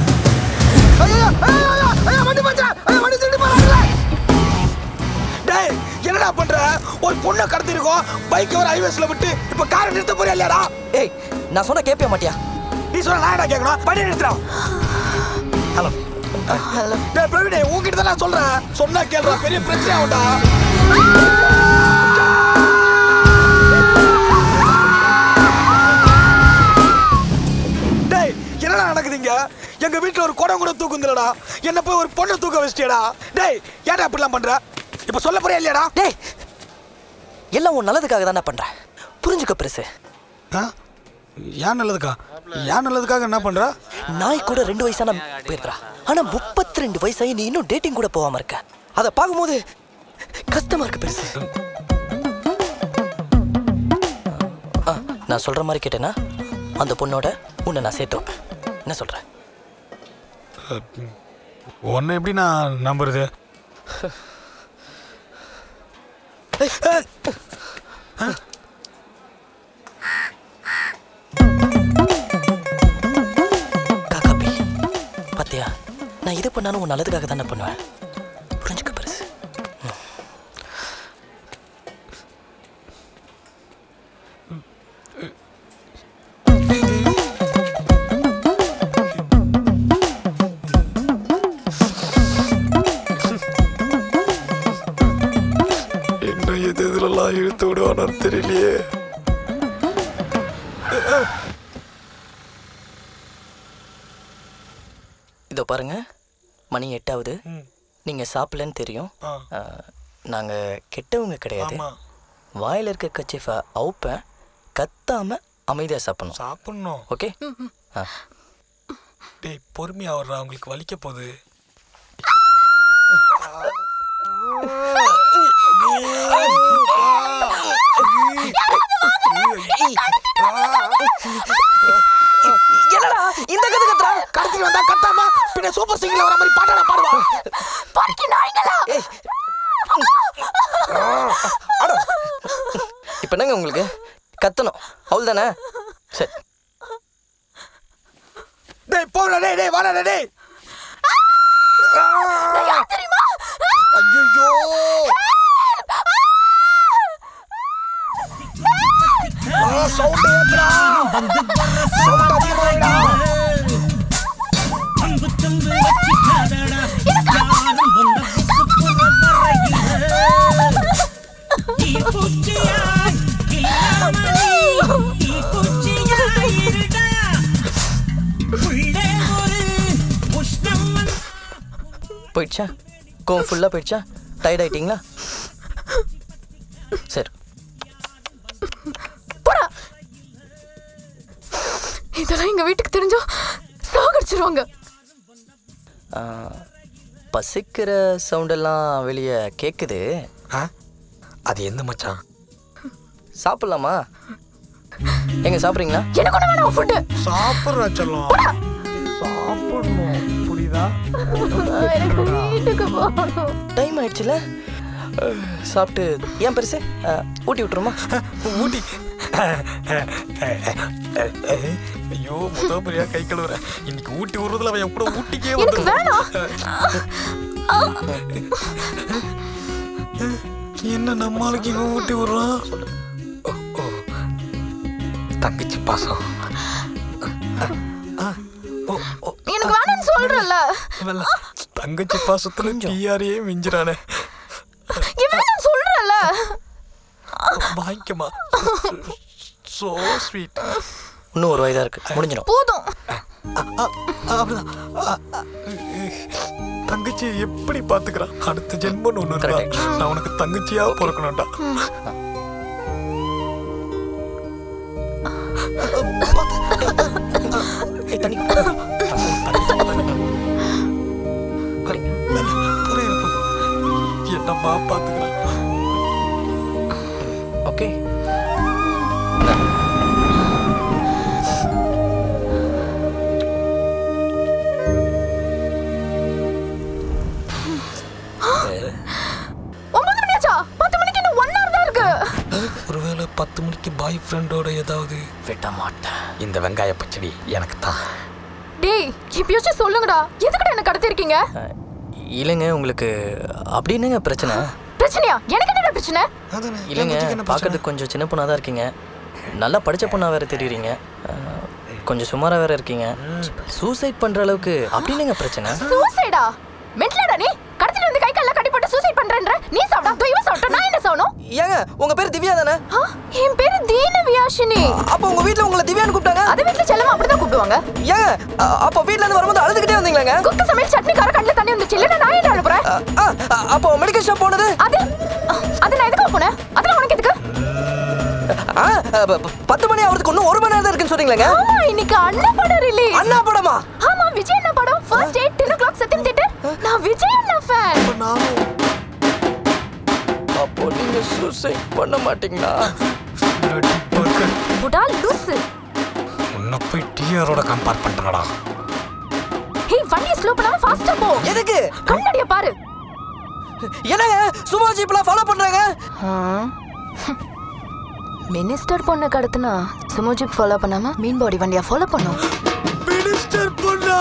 டேய் என்னடா பண்ற? ஒரு பொண்ணை கடத்தி இருக்கோம். பைக் வர ஹைவேஸ்ல விட்டு இப்ப காரை நிறுத்த போறியா இல்லையாடா? ஏய் நான் சொன்னா கேட்பியா மாட்டியா? நீ சொன்னா நான் என்ன கேட்கணும்? படி நிறுத்துறா. Hello hello. டேய் பிரவீன் உன்கிட்ட தான் நான் சொல்றேன். சொன்னா கேளுடா. பெரிய பிரச்சனை ஆகும்டா. டேய் என்னடா நடக்குதுங்க? எங்க வீட்டுல ஒரு குடம் கூட தூக்குந்துலடா. என்ன போய் ஒரு பொண்ணை தூக்க வச்சிட்டியடா. டேய் ஏன்டா இப்படிலாம் பண்ற? இப்ப சொல்ல போறியா இல்லையாடா? டேய் எல்லாம் உன் நல்லதுக்காக தான் பண்றேன். புரிஞ்சுக்க பெருசு. ஏன் நல்லதுக்கா? ஏன் நல்லதுக்காக என்ன பண்ற? நாய் கூட ரெண்டு வயசான போயிருக்கா. ஆனா முப்பத்தி ரெண்டு வயசாகி நீ இன்னும் டேட்டிங் கூட போகாம இருக்க. அதை பார்க்கும்போது கஷ்டமா இருக்கு பெருசு. நான் சொல்ற மாதிரி கேட்டேன்னா அந்த பொண்ணோட உன்னை நான் சேர்த்து வைப்பேன். என்ன சொல்ற? உன்னை எப்படி நான் நம்புறது? காக்காப்பி பாத்தியா, நான் இது பண்ணாலும் உன் நல்லதுக்காக தானே பண்ணுவேன். புரிஞ்சுக்க பெருசு. இன்னும் எது இதுலலாம் இழுத்து விடுவானு தெரியலையே. இதோ பாருங்க, மணி எட்டாவது. நீங்க சாப்பிடலன்னு தெரியும். நாங்க கெட்டவங்க கிடையாது. வாயில இருக்க கச்சிஃபை அவுப்பேன், கத்தாம அமைதியா சாப்பிடணும். சாப்பிடணும். ஓகே. டேய் பொறுமையா வர்றா, உங்களுக்கு வலிக்க போகுது. என்னடா இந்த கதை கத்துறா? கடத்திட்டு வந்தா கத்தாம பின்ன சூப்பர் சிங்கர்ல வர மாதிரி பாட்டடா பாடுவா. படுக்கி நாய்ங்களா? இப்போ என்னங்க உங்களுக்கு கத்தணும் அவள் தானே? சரி டேய் போடா. டேய் டேய் வாடா டேய். சவுண்ட் ஏத்துடா சவுண்ட் அதிகமாடா அம்பு தம்பு வச்சிட்டாதடா யாரும் வந்த சுப்புற வரையில நீ பூச்சியாய் இல்லாமலே நீ பூச்சியாய் இருடா உள்ளே ஒரு உஷ்ணம் போயிடுச்சா கோம் ஃபுல்லாக போயிடுச்சா டயர்ட் ஆயிட்டீங்களா சரி போடா இதெல்லாம் எங்க வீட்டுக்கு தெரிஞ்சோ சாகடிச்சிருவாங்க பசிக்கிற சவுண்டெல்லாம் வெளியே கேட்குது அது எந்த மச்சான் சாப்பிடலாமா எங்க சாப்பிட்றீங்களா எனக்கு ஒண்ணு வேணாம் ஃபுட் சாப்பிட்றா செல்லம் சாப்பிடணும் புரியுதா எனக்கு வீட்டுக்கு போகணும் டைம் ஆயிடுச்சுல சாப்பிட்டு ஏன் பெருசு ஊட்டி விட்டுருமா ஊட்டி ஐயோ முத முறையா கை கழுவுற இன்னைக்கு ஊட்டி விடுறதுல அவன் கூட ஊட்டிக்கே எனக்கு வேணாம் என்ன நம்மளுக்கு இவன் ஊட்டி விடுறான் தங்கச்சி பாசம் எனக்கு வேணாம்னு சொல்றல தங்கச்சி பாசத்துல டிஆர்ஏ மிஞ்சிரானே வேணாம்னு சொல்றல வாங்கிக்கமா சோ ஸ்வீட் இன்னும் ஒரு வயதா இருக்கு முடிஞ்சிடும் போதும் தங்கச்சி எப்படி பாத்துக்கிறான் அடுத்த ஜென்மம் ஒண்ணு இருக்கா நான் உனக்கு தங்கச்சியா பிறக்கணும்டா என்னம்மா பாத்துக்கிறான் ஓகே ஒன்பது மணியாச்சா பத்து மணிக்கு இன்னும் ஒன் ஹவர் தான் இருக்கு ஒருவேளை பத்து மணிக்கு பாய் ஃப்ரெண்டோட ஏதாவது விட்ட மாட்டேன் இந்த வெங்காய பச்சடி எனக்கு தான் டேய் இப்பயாச்சும் சொல்லுங்கடா எதுக்குடா என்ன கடத்திருக்கீங்க இல்லைங்க உங்களுக்கு அப்படி என்னங்க பிரச்சனை பிரச்சனையா எனக்கு என்னடா பிரச்சனை இல்லைங்க பார்க்கறதுக்கு கொஞ்சம் சின்ன பொண்ணாக தான் இருக்கீங்க நல்லா படித்த பொண்ணா வேற தெரியுறீங்க கொஞ்சம் சுமாராக வேற இருக்கீங்க சூசைட் பண்ணுற அளவுக்கு அப்படி என்னங்க பிரச்சனை சூசைடா மென்டலடா நீ கடத்திட்டு வந்து கை கால்ல கட்டி போட்டு சூசைட் பண்றேன்ற நீ சாப்பிடா தொய்வ சாப்பிட்டா நான் என்ன சாவணும் ஏங்க உங்க பேர் திவ்யா தானே என் பேரு தீன வியாஷினி அப்போ உங்க வீட்ல உங்களை திவ்யான்னு கூப்பிட்டாங்க அது வீட்ல செல்லமா அப்படிதான் கூப்பிடுவாங்க ஏங்க அப்போ வீட்ல இருந்து வரும்போது அழுதுகிட்டே வந்தீங்களாங்க குக்க சமையல் சட்னி கார கண்ணுல தண்ணி வந்துச்சு இல்ல நான் என்ன அழுப்புறேன் அப்போ மெடிக்கல் ஷாப் போனது அது அது நான் எதுக்கு போனேன் அதெல்லாம் உனக்கு எதுக்கு பத்து மணி ஆகிறதுக்கு இன்னும் ஒரு மணி நேரம் தான் இருக்குன்னு சொன்னீங்களேங்க ஆமா இன்னைக்கு அண்ணா படம் ரிலீஸ் அண்ணா படமா ஆமா விஜய் அண்ணா படம் ஃபர்ஸ்ட் டே டென் o'clock சத்தியம் தியேட்டர் நான் விஜய் அண்ணா ஃபேன் அப்போ நீங்க சூசைட் பண்ண மாட்டீங்களா புடா லூசு உன்னை போய் டிஆரோட கம்பேர் பண்றடா ஹே வண்டியை ஸ்லோ பண்ணாம ஃபாஸ்டா போ எதுக்கு கண்ணாடிய பாரு என்னங்க சுமோ ஜீப்ல ஃபாலோ பண்றாங்க மினிஸ்டர் பொண்ணு கடத்துனா சுமோ ஜீப் ஃபாலோ பண்ணாம மீன் பாடி வண்டியா ஃபாலோ பண்ணும் மினிஸ்டர் பொண்ணா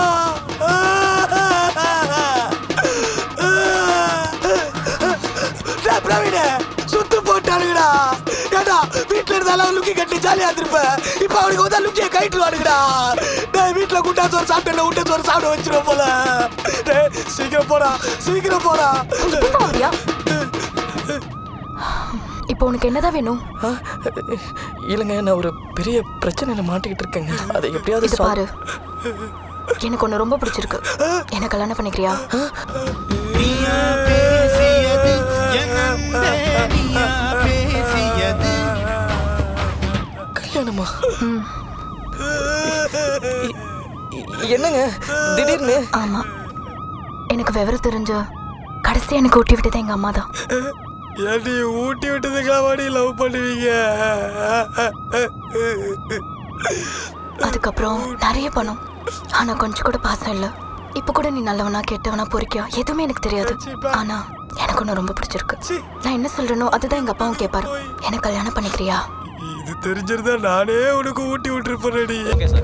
பிரவீன சுத்து போட்டானுங்கடா ஏடா வீட்ல இருந்தாலும் லுக்கி கட்டி ஜாலியா இருப்ப இப்ப அவனுக்கு வந்து லுக்கிய கைட்டு வாடுங்கடா டேய் வீட்ல குண்டா சோறு சாப்பிட்டேன் விட்டு சோறு சாப்பிட வச்சிரும் போல டேய் சீக்கிரம் போடா சீக்கிரம் போடா இப்போ உனக்கு என்னதான் வேணும் இல்லைங்க நான் ஒரு பெரிய பிரச்சனையில மாட்டிக்கிட்டு இருக்கேங்க அதை எப்படியாவது பாரு எனக்கு ஒன்று ரொம்ப பிடிச்சிருக்கு என்ன கல்யாணம் பண்ணிக்கிறியா கல்யாணமா என்னங்க திடீர்னு ஆமா எனக்கு விவரம் தெரிஞ்ச கடைசி எனக்கு ஊட்டி விட்டது எங்க அம்மா தான் ஏடி ஊட்டி விட்டதுக்கா வாடி லவ் பண்ணுவீங்க அதுக்கப்புறம் நிறைய பணம் ஆனா கொஞ்சம் கூட பாசம் இல்ல இப்ப கூட நீ நல்லவனா கெட்டவனா பொறுக்கியா எதுவுமே எனக்கு தெரியாது ஆனா எனக்கு ஒன்று ரொம்ப பிடிச்சிருக்கு நான் என்ன சொல்றேனோ அதுதான் எங்க அப்பாவும் கேட்பாரு எனக்கு கல்யாணம் பண்ணிக்கிறியா இது தெரிஞ்சிருந்தா நானே உனக்கு ஊட்டி விட்டுருப்பேன்டி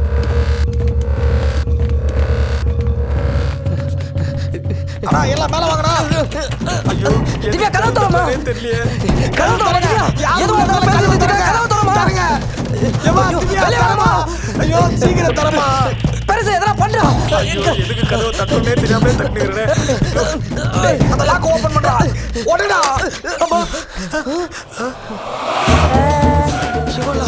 அடா எல்லாம் மேல வாங்கடா ஐயோ திவ்யா கனவு தரமா தெரியலையே கனவு தரமா எதுவும் பேசுறது திவ்யா கனவு தரமா சீக்கிரம் தரமா. பெருசு எதனா பண்றா. எதுக்கு கதவு தட்டுனே தெரியாமலே தட்டிக்கிறேன். அந்த லாக் ஓபன் பண்றா. ஓடுடா. அம்மா. சிவலா.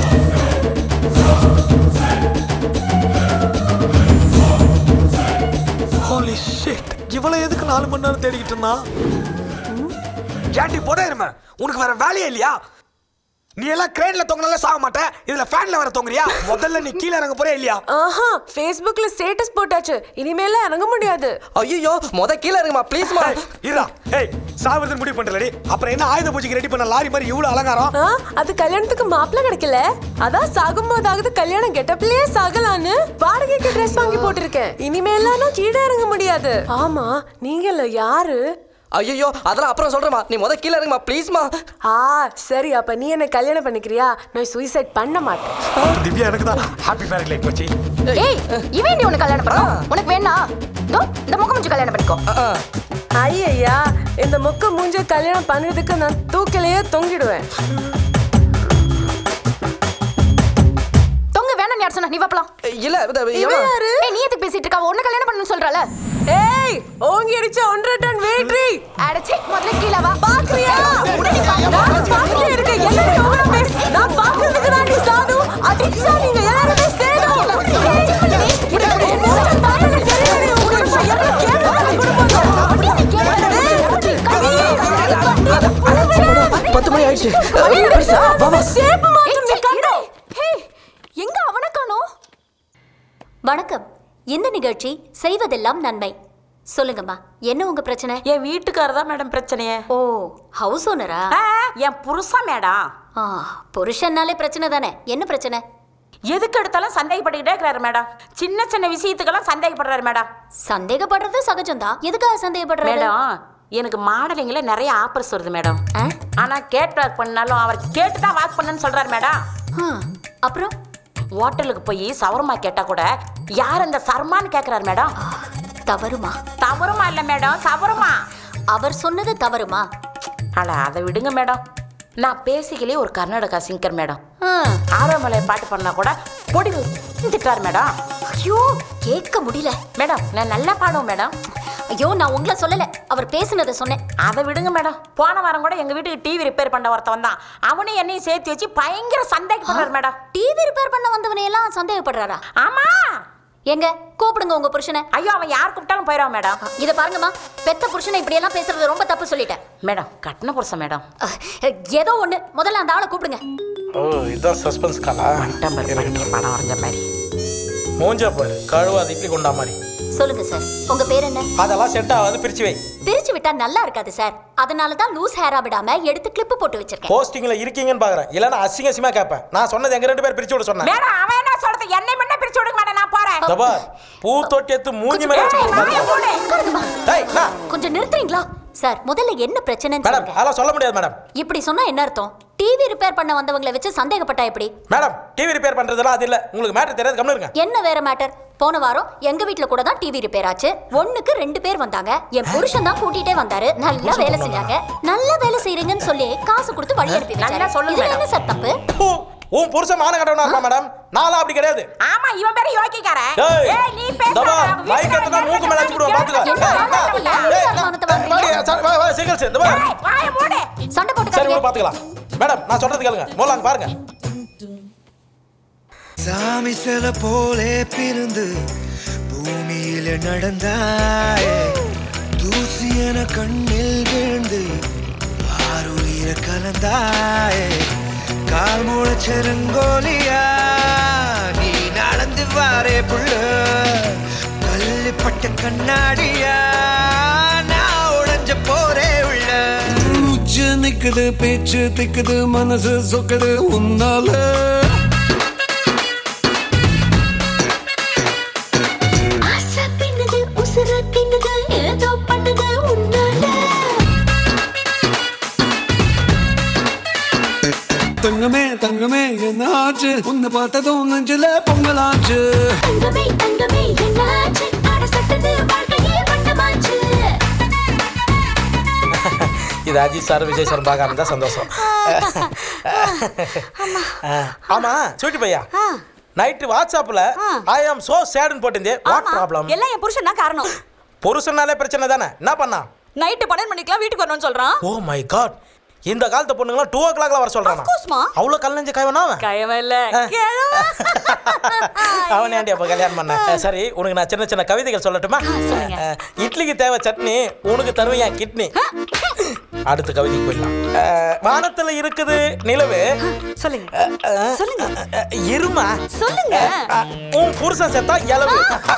Holy shit. இவளை எதுக்கு நாலு மணி நேரம் தேடிக்கிட்டு இருந்தா? ஜாட்டி போடாயிருமே. உனக்கு வேற வேலையே இல்லையா? நீ எல்லாம் கிரேன்ல தொங்கனால சாக மாட்டே. இதுல ஃபேன்ல வர தொங்குறியா? முதல்ல நீ கீழ இறங்க போறே இல்லையா? ஆஹா, Facebookல ஸ்டேட்டஸ் போட்டாச்சு. இனிமேல இறங்க முடியாது. ஐயோ, முத கீழ இறங்குமா ப்ளீஸ் மா. இருடா. ஏய், சாவறது முடிவு பண்ணலடி. அப்புறம் என்ன ஆயுத பூஜைக்கு ரெடி பண்ண லாரி மாதிரி இவ்வளவு அலங்காரம்? அது கல்யாணத்துக்கு மாப்பிள்ள கிடைக்கல. அதான் சாகும்போதாவது கல்யாணம் கெட்டப்லயே சாகலான்னு வாடகைக்கு ட்ரெஸ் வாங்கி போட்டிருக்கேன். இனிமேல நான் கீழ இறங்க முடியாது. ஆமா, நீங்கல யாரு? ஐயோ, அதெல்லாம் அப்புறம் சொல்றேமா. நீ முத கீழ இறங்குமா ப்ளீஸ்மா. ஆ சரி, அப்ப நீ என்ன கல்யாணம் பண்ணிக்கிறியா? நான் சூசைட் பண்ண மாட்டேன். திவ்யா எனக்கு தான் ஹாப்பி மேரேஜ் லைஃப் போச்சு. ஏய், இவன் நீ உனக்கு கல்யாணம் பண்ணா? உனக்கு வேணா? தோ இந்த முகம் மூஞ்சி கல்யாணம் பண்ணிக்கோ. ஐயா, இந்த முக்க மூஞ்ச கல்யாணம் பண்ணதுக்கு நான் தூக்கிலேயே தொங்கிடுவேன். தொங்க வேணாம் யார் சொன்னா? நீ வாப்பலாம். இல்ல, இவன் யாரு? ஏய், நீ எதுக்கு பேசிட்டு இருக்க? உன்னை கல்யாணம் பண்ணனும் சொல்றல. ஏய், ஓங்கி அடிச்ச ஒன்றரை டன் வெயிட்ரி. அடச்சே, முதல்ல கீழ வா. பாக்குறியா? நான் பாத்துட்டே இருக்கேன். எல்லாரும் எவ்வளவு பேர்? நான் பாக்குறதுக்கு நான் நீ சாது. அடிச்சா நீங்க எல்லாரும் சேரும். பத்து மணி ஆயிடுச்சு. எங்க அவனை காணோம்? வணக்கம். இந்த நிகழ்ச்சி செய்வதெல்லாம் நன்மை. சொல்லுங்கம்மா, என்ன உங்க பிரச்சனை? என் வீட்டுக்காரர் தான் மேடம் பிரச்சனையே. ஓ, ஹவுஸ் ஓனரா? என் புருஷன் மேடம். ஆ, புருஷன்னாலே பிரச்சனை தானே. என்ன பிரச்சனை? எதுக்கு எடுத்தாலும் சந்தேகப்பட்டுக்கிட்டே இருக்கிறாரு மேடம். சின்ன சின்ன விஷயத்துக்கெல்லாம் சந்தேகப்படுறாரு மேடம். சந்தேகப்படுறது சகஜம்தான். எதுக்காக சந்தேகப்படுறாரு? மேடம், எனக்கு மாடலிங்ல நிறைய ஆஃபர்ஸ் வருது மேடம். ஆனா கேட் வாக் பண்ணாலும் அவர் கேட்டு தான் வாக் பண்ணன்னு சொல்றாரு மேடம். அப்புறம் ஹோட்டலுக்கு போய் சவர்மா கேட்டா கூட யார் அந்த சர்மான்னு கேக்குறாரு மேடம். தவறுமா? தவறுமா இல்ல மேடம், சவர்மா. அவர் சொன்னது தவறுமா? அட அதை விடுங்க மேடம். நான் பேசிக்கலே ஒரு கர்நாடகா சிங்கர் மேடம். ஆரோமலை பாட்டு பண்ணா கூட பொடி திட்டாரு மேடம். ஐயோ, கேட்க முடியல மேடம். நான் நல்லா பாடுவேன் மேடம். ஐயோ, நான் உங்களை சொல்லல, அவர் பேசுனதை சொன்னேன். அதை விடுங்க மேடம். போன வாரம் கூட எங்க வீட்டுக்கு டிவி ரிப்பேர் பண்ண ஒருத்தவன் தான். அவனையும் என்னையும் சேர்த்து வச்சு பயங்கர சந்தேகப்படுறாரு மேடம். டிவி ரிப்பேர் பண்ண வந்தவனை எல்லாம் சந்தேகப்படுறாரா? ஆமா. எங்க கூப்பிடுங்க உங்க புருஷனை. ஐயோ, அவன் யார் கூப்பிட்டாலும் போயிடுவான் மேடம். இத பாருங்கம்மா, பெத்த புருஷனை இப்படி எல்லாம் பேசுறது ரொம்ப தப்பு சொல்லிட்டேன். மேடம், கட்டின புருஷன் மேடம். ஏதோ ஒண்ணு, முதல்ல அந்த ஆளை கூப்பிடுங்க. ஓ, இதுதான் சஸ்பென்ஸ் காலா? படம் வரைஞ்ச மாதிரி மூஞ்சா பாரு, கழுவாத இட்லி கொண்டா மாதிரி. சொல்லுங்க சார், உங்க பேர் என்ன? அதெல்லாம் செட் ஆகாது, பிரிச்சு வை. பிரிச்சு விட்டா நல்லா இருக்காது சார். அதனால தான் லூஸ் ஹேரா விடாம எடுத்து கிளிப் போட்டு வச்சிருக்கேன். போஸ்டிங்ல இருக்கீங்கன்னு பாக்குறேன். இல்லனா அசிங்க அசிங்கமா கேப்பேன். நான் சொன்னது எங்க ரெண்டு பேர் பிரிச்சு விட சொன்னேன். மேடம், அவன் என்ன சொல்றது? என்னை முன்ன பிரிச்சு விடுங்க மேடம், நான் போறேன். தபா, பூ தொட்டி எடுத்து மூஞ்சி மேல வச்சு. டேய், நான் கொஞ்சம் நிறுத்துறீங்களா? சார், முதல்ல என்ன பிரச்சனைன்னு மேடம், சொல்லுங்க. அதெல்லாம் சொல்ல முடியாது மேடம். இப்படி சொன்னா என்ன அர்த்தம்? டிவி ரிப்பேர் பண்ண வந்தவங்களை வச்சு சந்தேகப்பட்டா எப்படி? மேடம், டிவி ரிப்பேர் பண்றதெல்லாம் அது இல்ல. உங்களுக்கு மேட்டர் தெரியாது, கம்முனு இருங்க. என்ன வேற மேட்டர்? போன வாரம் எங்க வீட்ல கூட தான் டிவி ரிப்பேர் ஆச்சு. ஒண்ணுக்கு ரெண்டு பேர் வந்தாங்க. என் புருஷன் தான் கூட்டிட்டே வந்தாரு. நல்லா வேலை செஞ்சாங்க. நல்ல வேலை செய்றீங்கன்னு சொல்லி காசு கொடுத்து வழி அனுப்பி வச்சாரு. இதுல என்ன சார் தப்பு? உன் புருஷன் மான கட்டவனா இருக்கா மேடம்? நான்லாம் அப்படி கிடையாது. ஆமா, இவன் பேரு யோகிக்காரன். ஏய், நீ பேசு. தபா, மைக் எடுத்துனா மூக்கு மேல அடிச்சு விடுவா, பாத்துக்க. வா வா, சீக்கிரம் செய். தபா, வாய மூடு. சண்டை போட்டு சரி, விடு, பாத்துக்கலாம். மேடம், நான் சொல்றது கேளுங்க. முதல்ல அங்க பாருங்க. சாமி சில போலே பிறந்து பூமியில நடந்தாயே, தூசி என கண்ணில் விழுந்து ஆறுயிர கலந்தாயே, கால் முளைச்செருங்கோலியா நீ நடந்து வாரே புள்ள, கல்லுப்பட்ட கண்ணாடியா நான் உடைஞ்ச போரே உள்ள. மூச்சு நிக்குது, பேச்சு திக்குது, மனசு சொக்குது உன்னால. தங்கமே தங்கமே என்ன ஆச்சு? உன்னை பார்த்ததும் நெஞ்சில பொங்கலாச்சு. தங்கமே தங்கமே என்ன ஆச்சு? அட சட்டது வாழ்க்கையே வட்டமாச்சு. இது அஜித் சார், விஜய் சார் பார்க்க இருந்தா சந்தோஷம். ஆமா, சூட்டி பையா, நைட் வாட்ஸ்அப்ல ஐ அம் சோ சேட்னு போட்டிருந்தே வாட் ப்ராப்ளம் எல்லாம் என் புருஷன் தான் காரணம் புருஷனாலே பிரச்சனை தானே என்ன பண்ணா நைட் பன்னெண்டு மணிக்கெல்லாம் வீட்டுக்கு வரணும்னு சொல்றான் ஓ மை காட் இந்த காலத்து பொண்ணுங்களாம் டூ ஓ கிளாக்ல வர சொல்றானா அவ்வளோ கல்லஞ்சு கைவனா அவன் கைவன் இல்ல அவன் ஏன்டி அப்போ கல்யாணம் பண்ண சரி உனக்கு நான் சின்ன சின்ன கவிதைகள் சொல்லட்டுமா இட்லிக்கு தேவை சட்னி உனக்கு தருவேன் என் கிட்னி அடுத்த கவிதைக்கு போயிடலாம் வானத்துல இருக்குது நிலவு சொல்லுங்க சொல்லுங்க இருமா சொல்லுங்க உன் புருஷன் செத்தா இலவு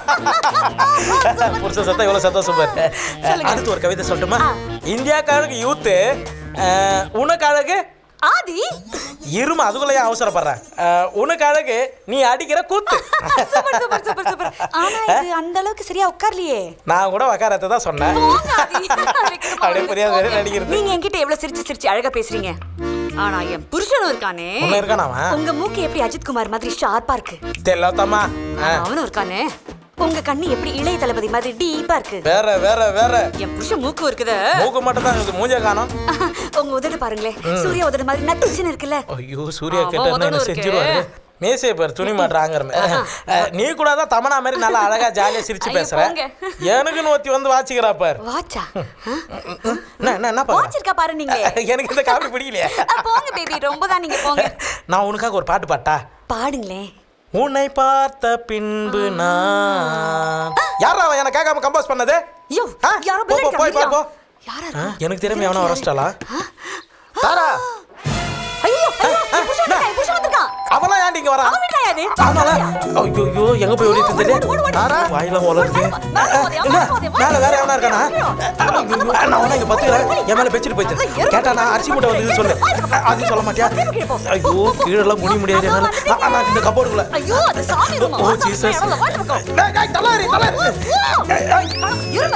புருஷன் செத்தா எவ்வளவு செத்தா சூப்பர் அடுத்து ஒரு கவிதை சொல்லட்டுமா இந்தியாக்காரருக்கு யூத்து உனக்கு அழகு ஆதி இருமா அதுக்குள்ள ஏன் அவசரப்படுறேன் உனக்கு அழகு நீ அடிக்கிற கூத்து சூப்பர் சூப்பர் சூப்பர் சூப்பர் ஆனா இது அந்த அளவுக்கு சரியா உட்கார்லையே நான் கூட உட்காரத்தை தான் சொன்னேன் அப்படியே புரியாத நடிக்கிறது நீங்க என்கிட்ட எவ்வளவு சிரிச்சு சிரிச்சு அழகா பேசுறீங்க ஆனா என் புருஷனும் இருக்கானே உன்ன இருக்கானவா உங்க மூக்கு எப்படி அஜித் குமார் மாதிரி ஷார்ப்பா இருக்கு தெரியலமா அவனும் இருக்கானே உங்க கண்ணு எப்படி இளைய தளபதி மாதிரி டீப்பா இருக்கு வேற வேற வேற என் புருஷன் மூக்கு இருக்குதே மூக்கு மட்டும் தான் இருக்கு மூஞ்சே காணோம் உங்க உதடு பாருங்களே சூர்யா உதடு மாதிரி நச்சுன்னு இருக்குல்ல ஐயோ சூர்யா கிட்ட என்ன செஞ்சிருவாரு மேசே பேர் துணி மாட்டுறாங்க நீ கூட தான் தமனா மாதிரி நல்லா அழகா ஜாலியா சிரிச்சு பேசுற எனக்கு நோத்தி வந்து வாச்சிக்கிறா பார் வாச்சா என்ன என்ன வாச்சிருக்கா பாரு நீங்க எனக்கு இந்த காபி பிடிக்கலையே போங்க பேபி ரொம்ப தான் நீங்க போங்க நான் உனக்காக ஒரு பாட்டு பாட்டா பாடுங்களே உன்னை பார்த்த பின்பு நான் யாரா அவன் எனக்கு கேட்காம கம்போஸ் பண்ணது ஐயோ யாரோ போய் போய் போ யாரா எனக்கு தெரியாம அவன வரஸ்டலா தாரா ஐயோ புருஷன் புருஷன் வந்திருக்கான் அவளா ஏன்டி இங்க வரா அவன் வீட்ல யாரு அவளா ஐயோ ஐயோ எங்க போய் ஓடிட்டு தெரியல தாரா வாயில ஓலறது மேல வேற எவனா இருக்கானா நான் உன்னை இங்க பத்துறேன் என் மேல பெச்சிட்டு போயிட்டு கேட்டா நான் அரிசி மூட்டை வந்து சொல்லு அது சொல்ல மாட்டியா ஐயோ கீழ எல்லாம் குனி முடியாது என்னால நான் இந்த கபோர்டுக்குள்ள ஐயோ அது சாமி ரூம் ஓ ஜீசஸ் டேய் டேய் தலாரி தலாரி இருமா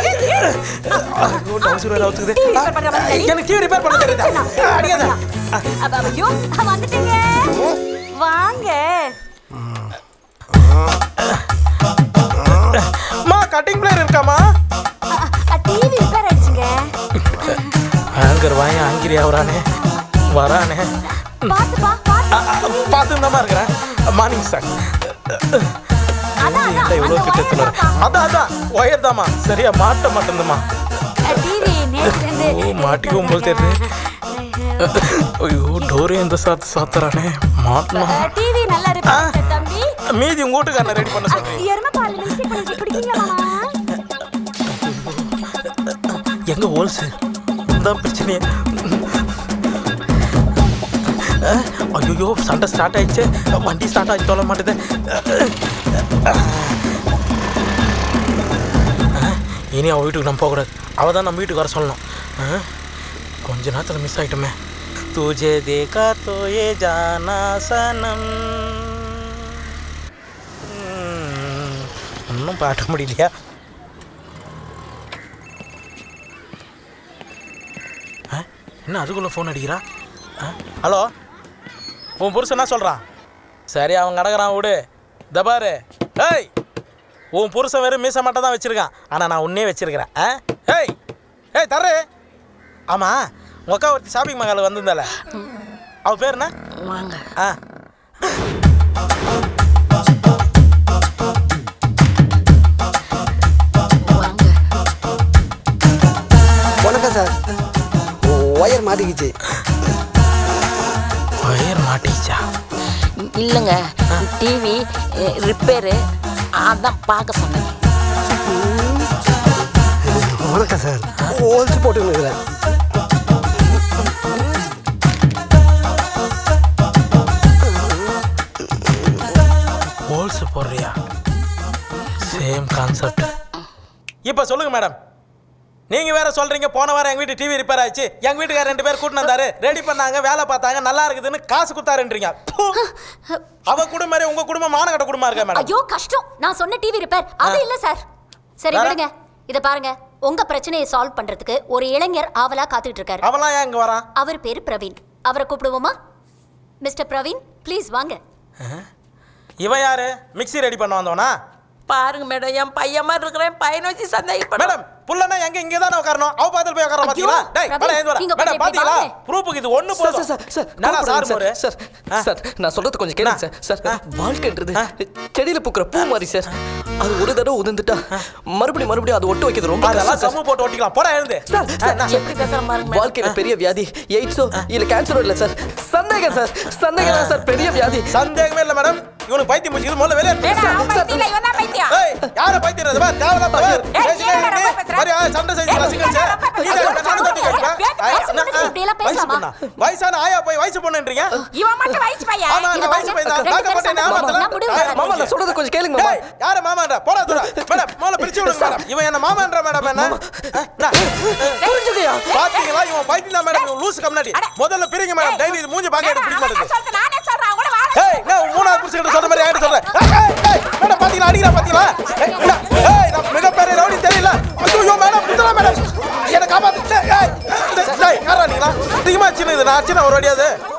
ஐயோ டான்ஸ் வேற அவுத்துது எனக்கு டிவி ரிப்பேர் பண்ண தெரியுதா அடியாத ஐயோ வந்துட்டீங்க வாங்க மா கட்டிங் பிளேயர் இருக்காமா டிவி ரிப்பேர் ஆயிடுச்சுங்க ஆங்கர் வாங்க ஆங்கிரி அவரானே வரானே பாத்து பா பாத்து பாத்து இந்த மாதிரி இருக்கறேன் மார்னிங் சார் அதான் இவ்வளோ கிட்டத்துல அதான் அதான் ஒயர் தாமா சரியா மாட்ட மாட்டேங்குதுமா டிவி நேத்து ஓ மாட்டிக்கும் போல் தெரியுது ஐயோ டோரே இந்த சாத்து சாத்துறானே மாட்டணும் டிவி நல்லா இருக்கு தம்பி மீதி உங்க வீட்டுக்காரனை ரெடி பண்ண சொல்றேன் எருமை பால் மில்க் பண்ணி குடிக்கீங்களா மாமா எங்க ஹோல்ஸ் இந்த பிரச்சனை ஐயோ சண்டை ஸ்டார்ட் ஆயிடுச்சு வண்டி ஸ்டார்ட் ஆகி சொல்ல மாட்டேது இனி அவள் வீட்டுக்கு நம்ம போகக்கூடாது அவள் தான் நம்ம வீட்டுக்கு வர சொல்லணும் கொஞ்ச நேரத்தில் மிஸ் ஆகிட்டோமே तुझे देखा तो ये जाना सनम ஒன்றும் பாட்ட முடியலையா என்ன அதுக்குள்ளே ஃபோன் அடிக்கிறா ஹலோ உன் புருஷன் என்ன சொல்கிறான் சரி அவன் கிடக்குறான் விடு தபாரு ஏய் உன் புருஷன் வெறும் மீச மட்டும் தான் வச்சுருக்கான் ஆனால் நான் உன்னே வச்சுருக்கிறேன் ஆ ஏய் ஏய் தர்றே ஆமாம் உங்கள் அக்கா ஒருத்தி ஷாப்பிங் மகாலுக்கு வந்திருந்தால அவள் பேர் என்ன வாங்க ஆ வணக்கம் சார் ஒயர் மாட்டிக்கிச்சு ஒயர் மாட்டிக்கிச்சா இல்லைங்க டிவி ரிப்பேரு அதான் பார்க்க சொன்னேன் வணக்கம் சார் ஹோல்ஸ் போட்டு இருக்கிறேன் ஹோல்ஸ் போடுறியா சேம் கான்செப்ட் இப்போ சொல்லுங்க மேடம் நீங்க வேற சொல்றீங்க போன வாரம் எங்க வீட்டு டிவி ரிப்பேர் ஆச்சு எங்க வீட்டுக்கார ரெண்டு பேர் கூட்டிட்டு வந்தாரு ரெடி பண்ணாங்க வேலை பார்த்தாங்க நல்லா இருக்குதுன்னு காசு கொடுத்தாருன்றீங்க அவ குடும்பம் மாதிரி உங்க குடும்பம் மானகட்ட குடும்பமா இருக்கா மேடம் ஐயோ கஷ்டம் நான் சொன்ன டிவி ரிப்பேர் அது இல்ல சார் சரி விடுங்க இத பாருங்க உங்க பிரச்சனையை சால்வ் பண்றதுக்கு ஒரு இளைஞர் ஆவலா காத்துட்டு இருக்காரு அவளா ஏன் இங்க வரா அவர் பேரு பிரவீன் அவரை கூப்பிடுவோமா மிஸ்டர் பிரவீன் ப்ளீஸ் வாங்க இவன் யாரு மிக்ஸி ரெடி பண்ண வந்தவனா பாருங்க மேடம் என் பையன் மாதிரி இருக்கிறேன் பையனை வச்சு சந்தேகப்பட மேடம் புள்ளனா எங்க இங்க தான உட்காரணும் அவ பாத்துல போய் உட்கார பாத்தீங்களா டேய் மேடம் ஏந்து வர மேடம் பாத்தீங்களா ப்ரூஃப்க்கு இது ஒண்ணு போதும் சார் சார் நானா சார் மோரே சார் சார் நான் சொல்றது கொஞ்சம் கேளுங்க சார் சார் வாழ்க்கைன்றது செடியில பூக்குற பூ மாதிரி சார் அது ஒரு தடவை உதிர்ந்துட்டா மறுபடியும் மறுபடியும் அது ஒட்டு வைக்கிறது ரொம்ப அதெல்லாம் கம்மு போட்டு ஒட்டிக்கலாம் போடா எழுந்து சார் எப்படி பேசுற பாருங்க வாழ்க்கையில பெரிய வியாதி எய்ட்ஸோ இல்ல கேன்சரோ இல்ல சார் சந்தேகம் சார் சந்தேகம் தான் சார் பெரிய வியாதி சந்தேகமே இல்ல மேடம் இவனுக்கு பைத்தியம் முடிச்சு முதல்ல வெளிய பைத்தியம் இவனா பைத்தியம் ஏய் யார பைத்தியம் இது பார் தேவலாம் பார் மரியா சண்டை செய்து ரசிகங்க இது கண்ணு தட்டி கேட்பா வயசான ஆயா போய் வயசு பொண்ணுன்றீங்க இவன் மட்டும் வயசு பையன் ஆமா நான் வயசு பையன் தான் காக்க மாட்டேன் ஆமாத்தல மாமா நான் சொல்றது கொஞ்சம் கேளுங்க மாமா யார மாமான்றா போடா தூர மேடம் மோல பிரிச்சு விடுங்க மேடம் இவன் என்ன மாமான்றா மேடம் என்ன புரிஞ்சுக்கயா பாத்தீங்களா இவன் பைத்தியம் தான் மேடம் லூஸ் கம்னாடி முதல்ல பிரிங்க மேடம் டெய்லி இது மூஞ்சி பாக்க எடுத்து பிடிக்க மாட்டேங்குது நானே சொல்றேன் கூட வா ஏய் நான் மூணாவது புருஷன் சொல்ற மாதிரி ஆயிட்டு சொல்றேன் ஏய் மேடம் பாத்தீங்களா அடிக்கிறா பாத்தீங்களா ஏய் நான் மிக பெரிய ரவுடி தெரியல ஐயோ மேடம் புத்தல மேடம் என்ன காப்பாத்து ஏய் ஏய் யாரா நீங்களா அதிகமா சின்ன இது நான் சின்ன ஒரு அடியாது